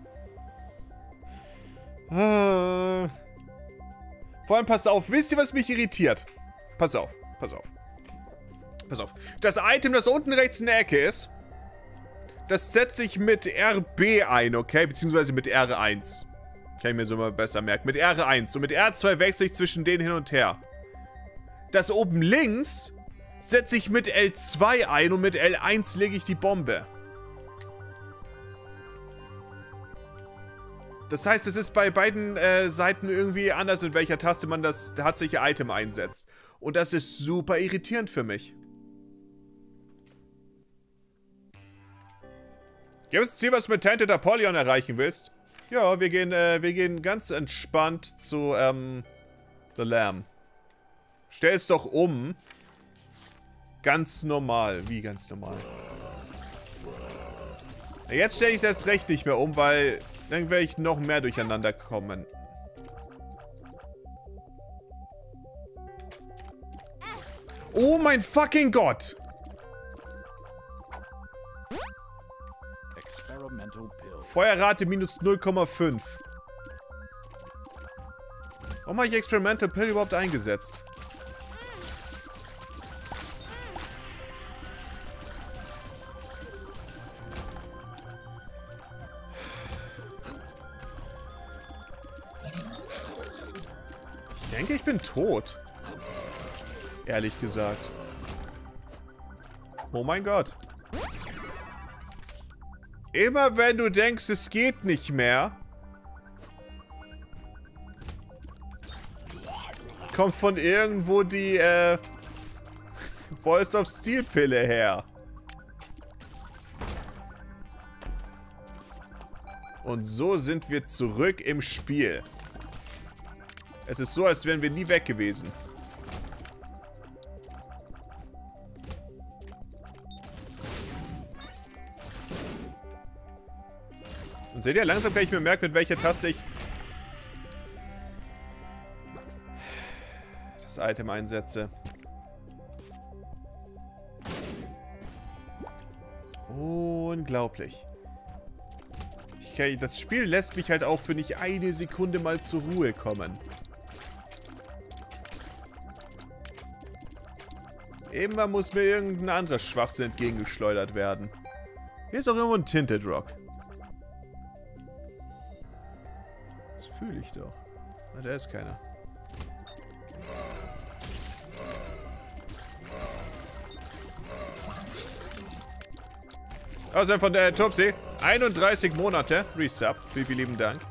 Ah. Vor allem, passt auf. Wisst ihr, was mich irritiert? Pass auf, pass auf. Pass auf. Das Item, das unten rechts in der Ecke ist, das setze ich mit R B ein, okay? Beziehungsweise mit R eins. Kann ich mir so mal besser merken. Mit R eins. Und mit R zwei wechsle ich zwischen denen hin und her. Das oben links setze ich mit L zwei ein und mit L eins lege ich die Bombe. Das heißt, es ist bei beiden äh, Seiten irgendwie anders, mit welcher Taste man das tatsächliche Item einsetzt. Und das ist super irritierend für mich. Gibt es ein Ziel, was du mit Tainted Apollyon erreichen willst? Ja, wir gehen, äh, wir gehen ganz entspannt zu, ähm, The Lamb. Stell es doch um. Ganz normal. Wie ganz normal? Jetzt stelle ich es erst recht nicht mehr um, weil dann werde ich noch mehr durcheinander kommen. Oh mein fucking Gott! Feuerrate minus null Komma fünf. Warum habe ich Experimental Pill überhaupt eingesetzt? Ich denke, ich bin tot. Ehrlich gesagt. Oh mein Gott. Immer wenn du denkst, es geht nicht mehr, kommt von irgendwo die, äh, Voice of Steel Pille her. Und so sind wir zurück im Spiel. Es ist so, als wären wir nie weg gewesen. Und seht ihr, langsam kann ich mir merken, mit welcher Taste ich das Item einsetze. Unglaublich. Ich kann, das Spiel lässt mich halt auch für nicht eine Sekunde mal zur Ruhe kommen. Immer muss mir irgendein anderer Schwachsinn entgegengeschleudert werden. Hier ist auch irgendwo ein Tinted Rock. Das fühle ich doch. Ah, da ist keiner. Außerdem von der Topsy. einunddreißig Monate. Resub. Vielen, vielen lieben Dank.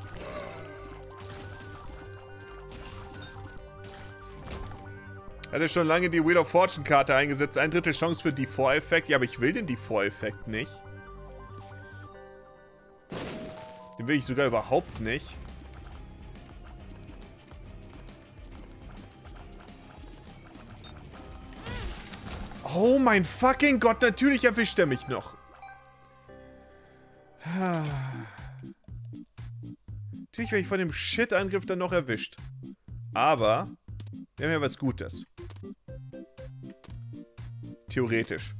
Hatte schon lange die Wheel of Fortune Karte eingesetzt. Ein Drittel Chance für D vier Effekt. Ja, aber ich will den D vier Effekt nicht. Den will ich sogar überhaupt nicht. Oh mein fucking Gott, natürlich erwischt er mich noch. Natürlich werde ich von dem Shit-Angriff dann noch erwischt. Aber wir haben ja was Gutes. Theoretisch.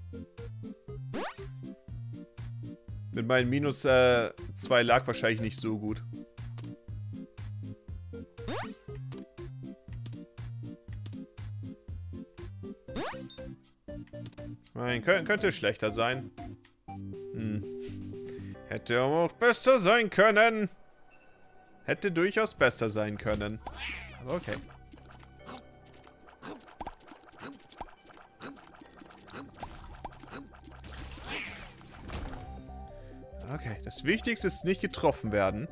Mit meinen minus äh, zwei lag wahrscheinlich nicht so gut. Nein, könnte, könnte schlechter sein. Hm. Hätte auch besser sein können. Hätte durchaus besser sein können. Aber okay. Okay, das Wichtigste ist nicht getroffen werden.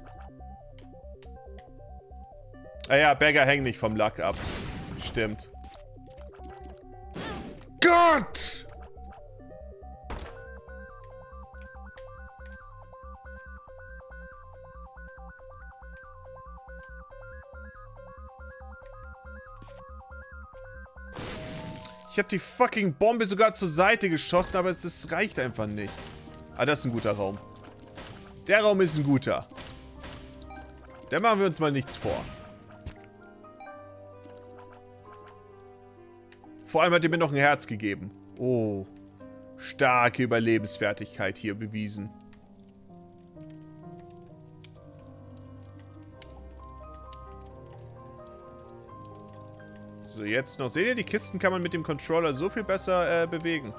Ah ja, Bagger hängen nicht vom Lack ab. Stimmt. Gott! Ich habe die fucking Bombe sogar zur Seite geschossen, aber es, es reicht einfach nicht. Ah, das ist ein guter Raum. Der Raum ist ein guter. Da machen wir uns mal nichts vor. Vor allem hat er mir noch ein Herz gegeben. Oh. Starke Überlebensfertigkeit hier bewiesen. So, jetzt noch. Seht ihr, die Kisten kann man mit dem Controller so viel besser äh, bewegen.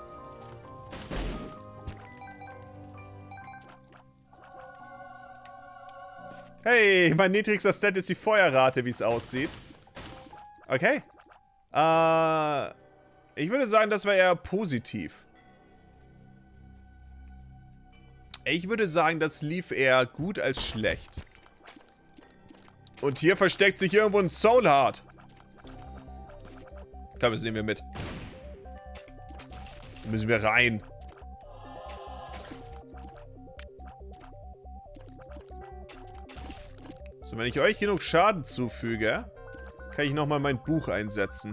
Hey, mein niedrigster Stat ist die Feuerrate, wie es aussieht. Okay. Äh, ich würde sagen, das war eher positiv. Ich würde sagen, das lief eher gut als schlecht. Und hier versteckt sich irgendwo ein Soul Heart. Ich glaube, das nehmen wir mit. Da müssen wir rein. So, wenn ich euch genug Schaden zufüge, kann ich nochmal mein Buch einsetzen.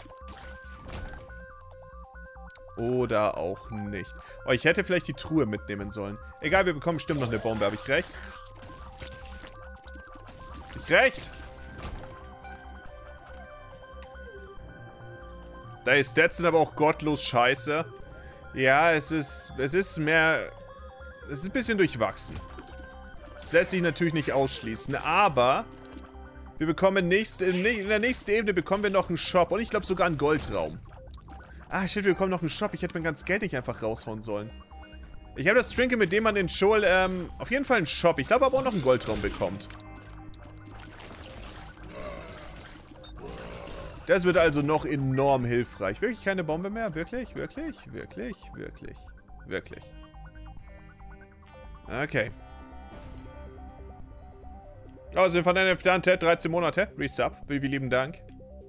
Oder auch nicht. Oh, ich hätte vielleicht die Truhe mitnehmen sollen. Egal, wir bekommen bestimmt noch eine Bombe. Habe ich recht? Hab ich recht? Deine Stats sind aber auch gottlos scheiße. Ja, es ist... Es ist mehr... Es ist ein bisschen durchwachsen. Das lässt sich natürlich nicht ausschließen, aber wir bekommen nächst, in der nächsten Ebene bekommen wir noch einen Shop und ich glaube sogar einen Goldraum. Ah, shit, wir bekommen noch einen Shop. Ich hätte mein ganzes Geld nicht einfach raushauen sollen. Ich habe das Trinket, mit dem man in Joel ähm, auf jeden Fall einen Shop. Ich glaube aber auch noch einen Goldraum bekommt. Das wird also noch enorm hilfreich. Wirklich keine Bombe mehr? Wirklich? Wirklich? Wirklich? Wirklich? Wirklich? Okay. Oh, sind von einer Ted dreizehn Monate. Resub. Wie, wie lieben Dank.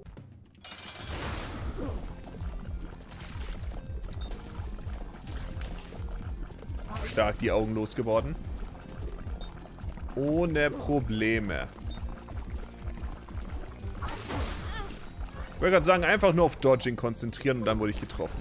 Stark die Augen losgeworden. Ohne Probleme. Ich wollte gerade sagen, einfach nur auf Dodging konzentrieren und dann wurde ich getroffen.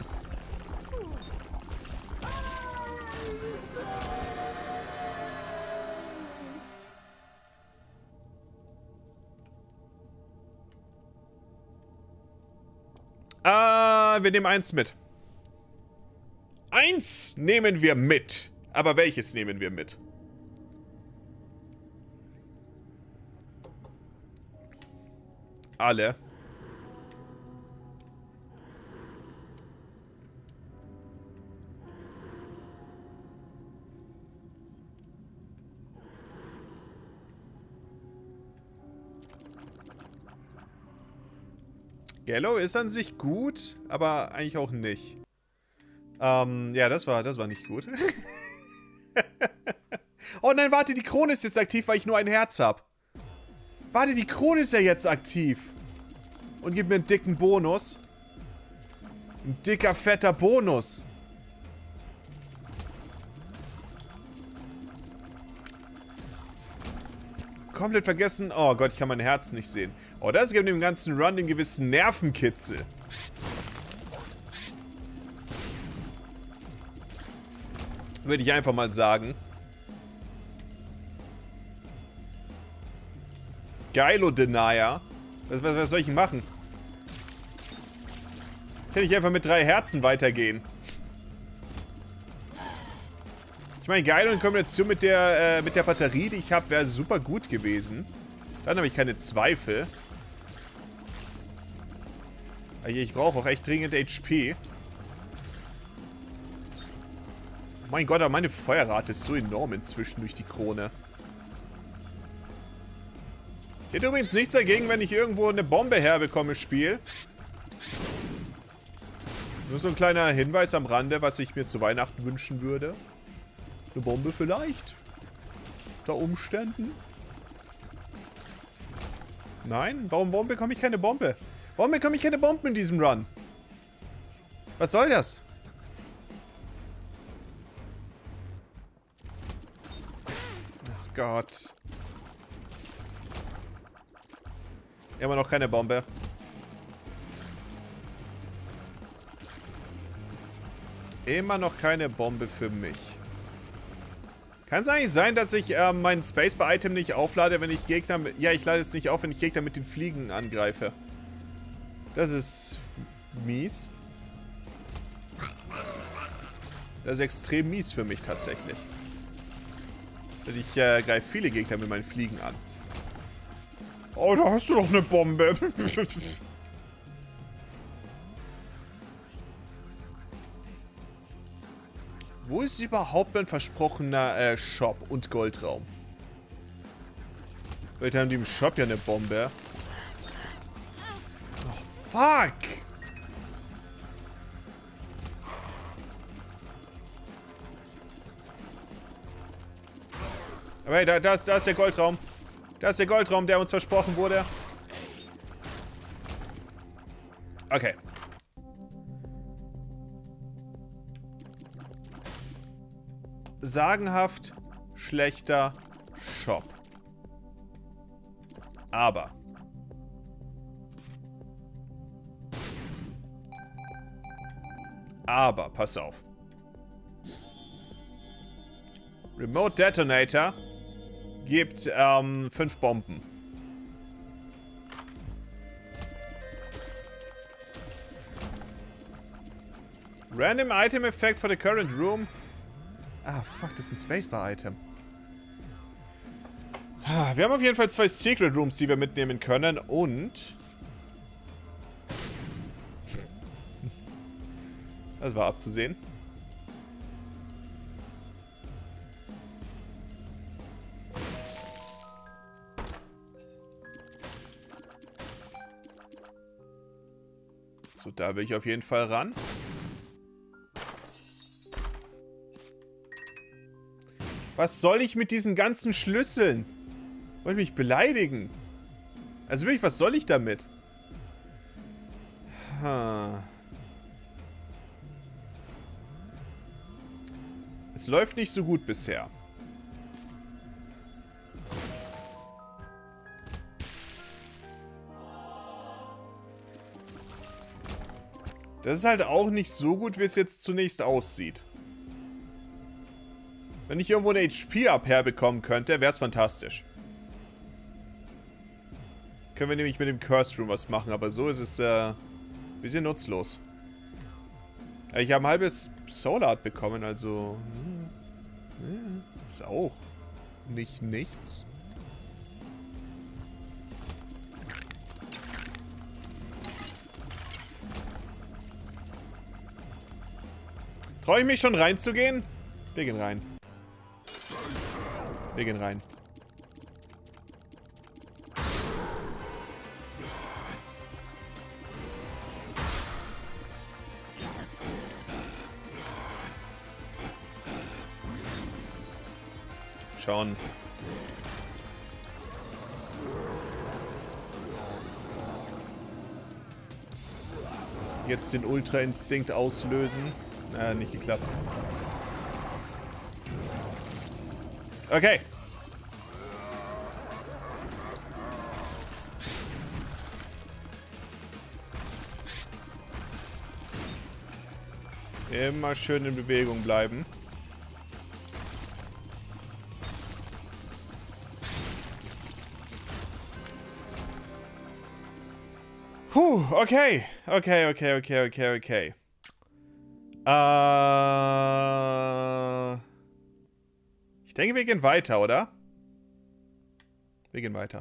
Ah, wir nehmen eins mit. Eins nehmen wir mit. Aber welches nehmen wir mit? Alle. Gallo ist an sich gut, aber eigentlich auch nicht. Ähm, ja, das war, das war nicht gut. Oh nein, warte, die Krone ist jetzt aktiv, weil ich nur ein Herz habe. Warte, die Krone ist ja jetzt aktiv. Und gibt mir einen dicken Bonus. Ein dicker, fetter Bonus. komplett vergessen. Oh Gott, ich kann mein Herz nicht sehen. Oh, das gibt dem ganzen Run den gewissen Nervenkitzel. Würde ich einfach mal sagen. Geilo Denier. Was, was, was soll ich denn machen? Kann ich einfach mit drei Herzen weitergehen? Ich meine, geil, in Kombination mit der, äh, mit der Batterie, die ich habe, wäre super gut gewesen. Dann habe ich keine Zweifel. Ich brauche auch echt dringend H P. Mein Gott, aber meine Feuerrate ist so enorm inzwischen durch die Krone. Ich hätte übrigens nichts dagegen, wenn ich irgendwo eine Bombe herbekomme im Spiel. Nur so ein kleiner Hinweis am Rande, was ich mir zu Weihnachten wünschen würde. Eine Bombe vielleicht? Unter Umständen? Nein? Warum, warum bekomme ich keine Bombe? Warum bekomme ich keine Bomben in diesem Run? Was soll das? Ach Gott. Immer noch keine Bombe. Immer noch keine Bombe für mich. Kann es eigentlich sein, dass ich äh, mein Spacebar-Item nicht auflade, wenn ich Gegner mit... Ja, ich lade es nicht auf, wenn ich Gegner mit den Fliegen angreife. Das ist mies. Das ist extrem mies für mich tatsächlich. Denn ich äh, greife viele Gegner mit meinen Fliegen an. Oh, da hast du doch eine Bombe. Wo ist überhaupt mein versprochener äh, Shop und Goldraum? Vielleicht haben die im Shop ja eine Bombe. Oh, fuck! Aber hey, da, da, ist, da ist der Goldraum. Da ist der Goldraum, der uns versprochen wurde. Okay. Sagenhaft schlechter Shop. Aber Aber, pass auf. Remote Detonator gibt ähm, fünf Bomben. Random Item Effect for the current room. Ah, fuck, das ist ein Spacebar-Item. Wir haben auf jeden Fall zwei Secret Rooms, die wir mitnehmen können. Und... Das war abzusehen. So, da will ich auf jeden Fall ran. Was soll ich mit diesen ganzen Schlüsseln? Wollt ihr mich beleidigen? Also wirklich, was soll ich damit? Ha. Es läuft nicht so gut bisher. Das ist halt auch nicht so gut, wie es jetzt zunächst aussieht. Wenn ich irgendwo eine H P-Up herbekommen könnte, wäre es fantastisch. Können wir nämlich mit dem Curse Room was machen, aber so ist es äh, ein bisschen nutzlos. Ich habe ein halbes Soul Art bekommen, also... Ist auch nicht nichts. Traue ich mich schon reinzugehen? Wir gehen rein. Wir gehen rein. Schauen. Jetzt den Ultra-Instinkt auslösen. Äh, nicht geklappt. Okay. Immer schön in Bewegung bleiben. Puh, okay. Okay, okay, okay, okay, okay. Äh... Ich denke, wir gehen weiter, oder? Wir gehen weiter.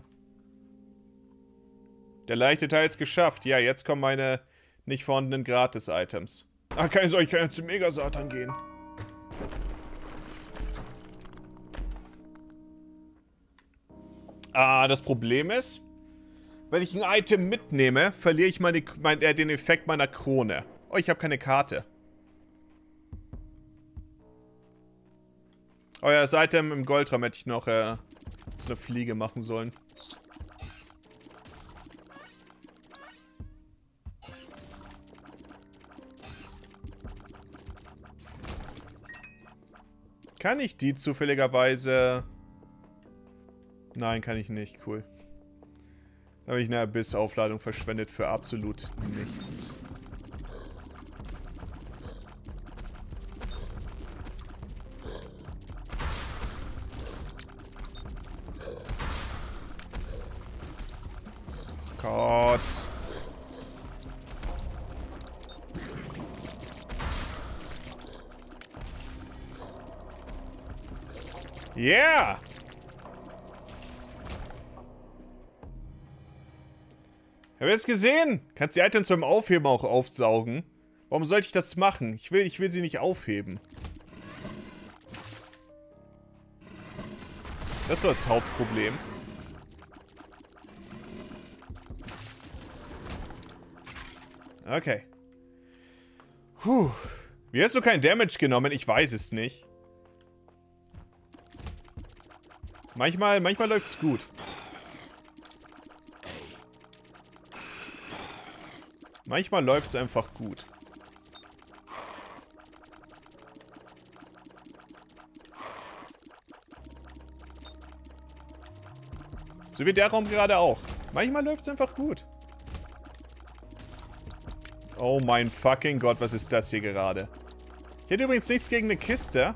Der leichte Teil ist geschafft. Ja, jetzt kommen meine nicht vorhandenen Gratis-Items. Ah, keine Sorge, ich kann ja zu Mega-Satan gehen. Ah, das Problem ist, wenn ich ein Item mitnehme, verliere ich meine, mein, äh, den Effekt meiner Krone. Oh, ich habe keine Karte. Oh ja, das Item im Goldraum hätte ich noch äh, so eine Fliege machen sollen. Kann ich die zufälligerweise... Nein, kann ich nicht. Cool. Da habe ich eine Abissaufladung verschwendet für absolut nichts. Gott. Yeah! Hab ihr das gesehen? Kannst die Items beim Aufheben auch aufsaugen. Warum sollte ich das machen? Ich will, ich will sie nicht aufheben. Das ist so das Hauptproblem. Okay. Puh. Wie hast du keinen Damage genommen? Ich weiß es nicht. Manchmal, manchmal läuft's gut. Manchmal läuft's einfach gut. So wie der Raum gerade auch. Manchmal läuft's einfach gut. Oh mein fucking Gott, was ist das hier gerade? Ich hätte übrigens nichts gegen eine Kiste.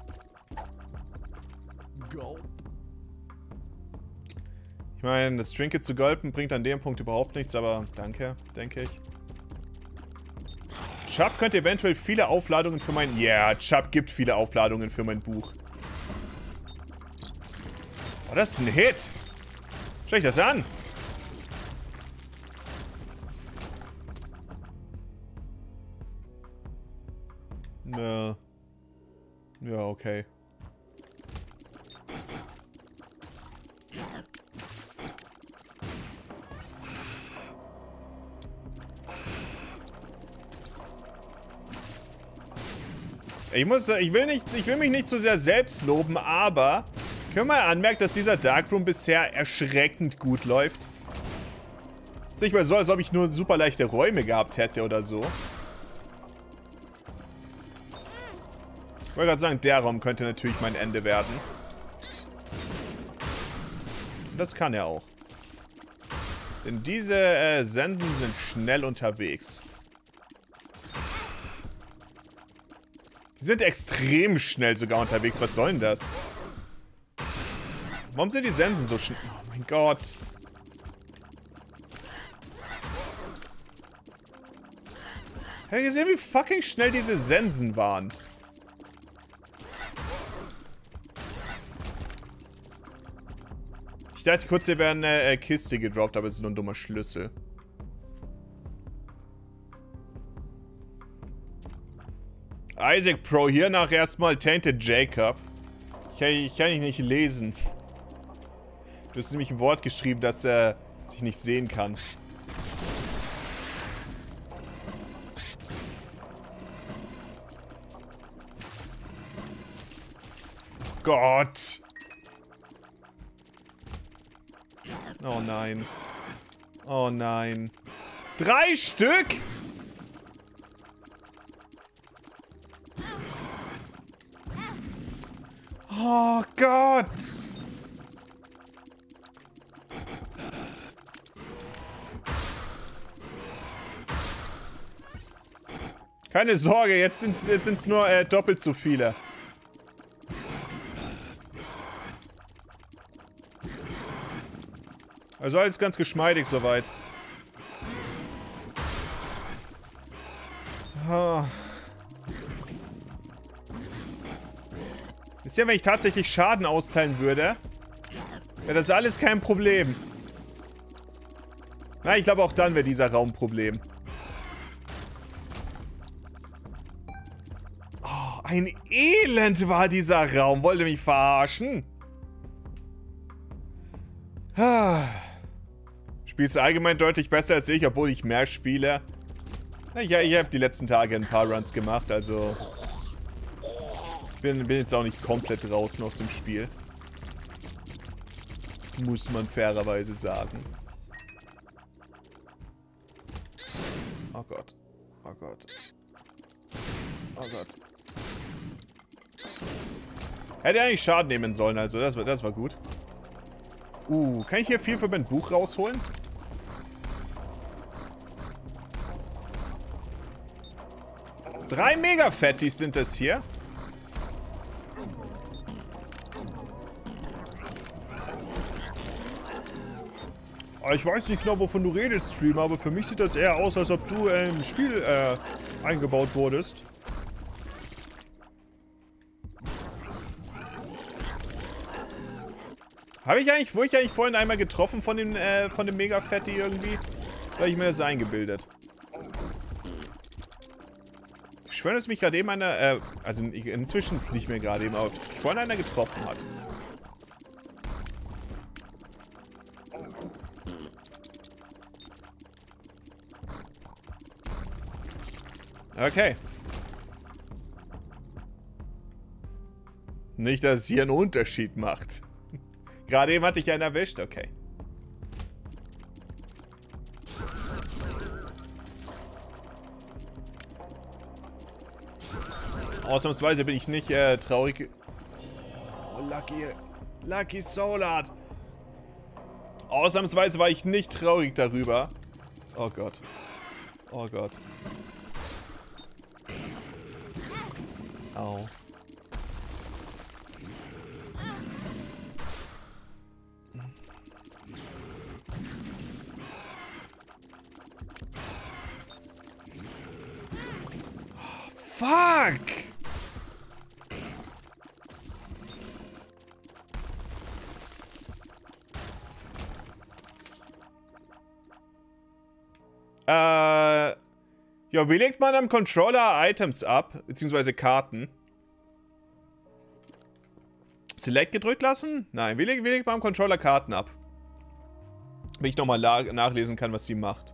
Ich meine, das Trinket zu gulpen bringt an dem Punkt überhaupt nichts, aber danke, denke ich. Chubb könnte eventuell viele Aufladungen für mein... Ja, yeah, Chubb gibt viele Aufladungen für mein Buch. Oh, das ist ein Hit. Schau ich das an. Ne. Ja, okay. Ich muss, ich will nicht, ich will mich nicht zu sehr selbst loben, aber können wir mal anmerken, dass dieser Darkroom bisher erschreckend gut läuft. Ist nicht mal so, als ob ich nur super leichte Räume gehabt hätte oder so. Ich wollte gerade sagen, der Raum könnte natürlich mein Ende werden. Und das kann er auch. Denn diese äh, Sensen sind schnell unterwegs. Die sind extrem schnell sogar unterwegs. Was soll denn das? Warum sind die Sensen so schnell? Oh mein Gott. Habt ihr gesehen, wie fucking schnell diese Sensen waren? Ich dachte kurz, hier wäre eine äh, Kiste gedroppt, aber es ist nur ein dummer Schlüssel. Isaac Pro, hiernach erstmal Tainted Jacob. Ich kann, ich kann ihn nicht lesen. Du hast nämlich ein Wort geschrieben, das er äh, sich nicht sehen kann. Gott! Oh nein. Oh nein. Drei Stück?! Oh Gott! Keine Sorge, jetzt sind es jetzt sind's nur äh, doppelt so viele. Also alles ganz geschmeidig soweit. Oh. Wisst ihr, wenn ich tatsächlich Schaden austeilen würde, wäre das alles kein Problem. Na, ich glaube auch dann wäre dieser Raum ein Problem. Oh, ein Elend war dieser Raum. Wollt ihr mich verarschen? Ah. Spielst du allgemein deutlich besser als ich, obwohl ich mehr spiele? Ja, ich habe die letzten Tage ein paar Runs gemacht, also... Ich bin, bin jetzt auch nicht komplett draußen aus dem Spiel. Muss man fairerweise sagen. Oh Gott. Oh Gott. Oh Gott. Hätte eigentlich Schaden nehmen sollen, also das war, das war gut. Uh, kann ich hier viel für mein Buch rausholen? Drei Mega-Fatties sind das hier. Ich weiß nicht genau, wovon du redest, Streamer, aber für mich sieht das eher aus, als ob du äh, im Spiel äh, eingebaut wurdest. Habe ich eigentlich, wurde ich eigentlich vorhin einmal getroffen von dem, äh, von dem Mega-Fatty irgendwie? Oder habe ich mir das eingebildet? Ich schwöre, dass mich gerade eben einer, äh, also inzwischen ist es nicht mehr gerade eben, aber dass mich vorhin einer getroffen hat. Okay. Nicht, dass es hier einen Unterschied macht. Gerade eben hatte ich einen erwischt, okay. Ausnahmsweise bin ich nicht äh, traurig. Oh, Lucky. Lucky Soulard. Ausnahmsweise war ich nicht traurig darüber. Oh Gott. Oh Gott. Au. Oh, fuck! Äh... Ja, wie legt man am Controller Items ab? Beziehungsweise Karten? Select gedrückt lassen? Nein, wie legt, wie legt man am Controller Karten ab? Wenn ich nochmal nachlesen kann, was die macht.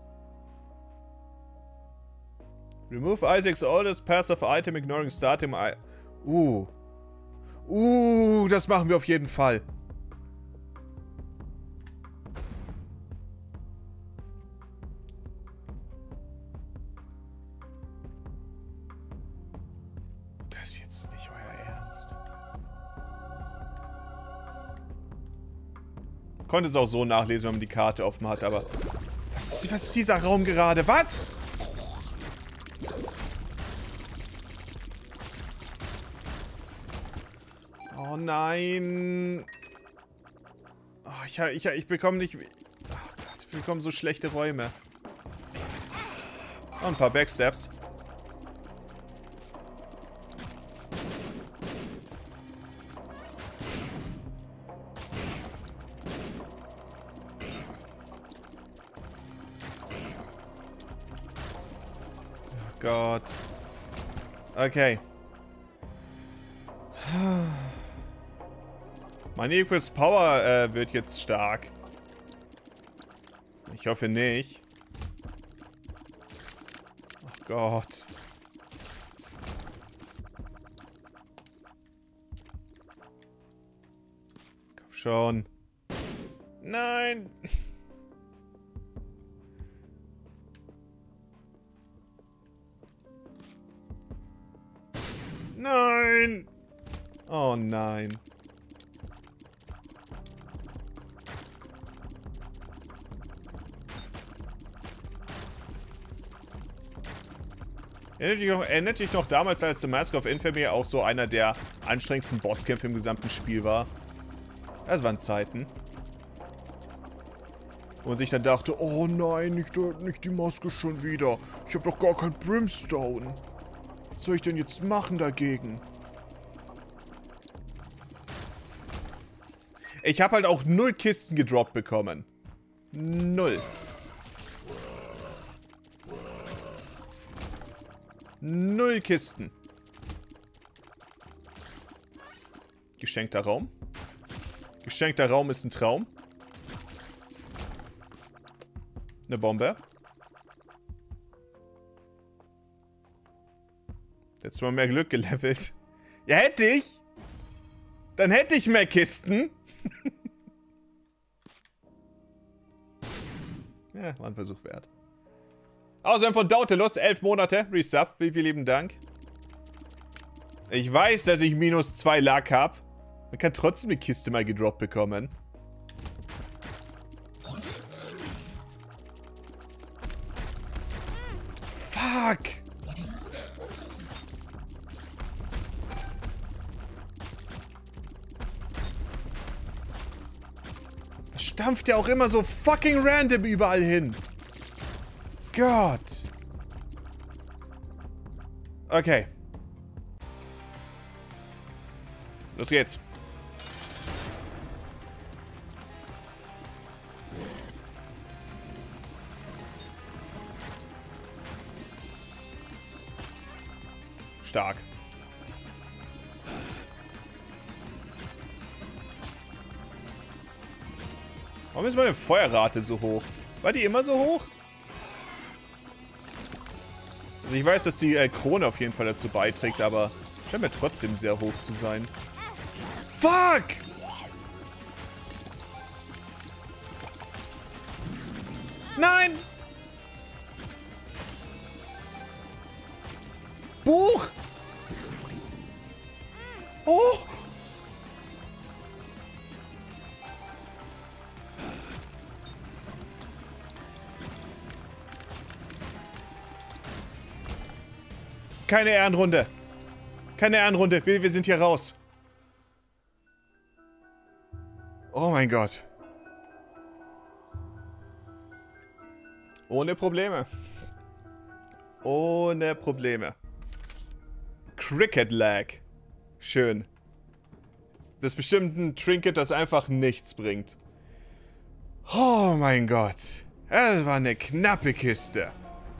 Remove Isaac's oldest passive item, ignoring starting I... Uh. Uh, das machen wir auf jeden Fall. Das ist jetzt nicht euer Ernst. Man konnte es auch so nachlesen, wenn man die Karte offen hat, aber... Was ist, was ist dieser Raum gerade? Was? Oh nein. Oh, ich, ich, ich bekomme nicht... Oh Gott, ich bekomme so schlechte Räume. Und ein paar Backstabs. Oh Gott. Okay. Meine Equals Power äh, wird jetzt stark. Ich hoffe nicht. Oh Gott. Komm schon. Nein. Nein. Oh nein. Erinnert dich, noch, erinnert dich noch damals, als The Mask of Infamy auch so einer der anstrengendsten Bosskämpfe im gesamten Spiel war? Das waren Zeiten. Wo man sich dann dachte, oh nein, nicht, nicht die Maske schon wieder. Ich habe doch gar kein Brimstone. Was soll ich denn jetzt machen dagegen? Ich habe halt auch null Kisten gedroppt bekommen. Null. Null Kisten. Geschenkter Raum. Geschenkter Raum ist ein Traum. Eine Bombe. Jetzt mal mehr Glück gelevelt. Ja, hätte ich. Dann hätte ich mehr Kisten. Ja, war ein Versuch wert. Außerdem von Dautilus, elf Monate, Resub, vielen, vielen lieben Dank. Ich weiß, dass ich minus zwei Luck habe. Man kann trotzdem eine Kiste mal gedroppt bekommen. Fuck! Das stampft ja auch immer so fucking random überall hin. Gott. Okay. Los geht's. Stark. Warum ist meine Feuerrate so hoch? War die immer so hoch? Also ich weiß, dass die äh, Krone auf jeden Fall dazu beiträgt, aber scheint mir trotzdem sehr hoch zu sein. Fuck! Nein! Buch! Oh! Keine Ehrenrunde. Keine Ehrenrunde. Wir, wir sind hier raus. Oh mein Gott. Ohne Probleme. Ohne Probleme. Cricket Lag. Schön. Das ist bestimmt ein Trinket, das einfach nichts bringt. Oh mein Gott. Das war eine knappe Kiste.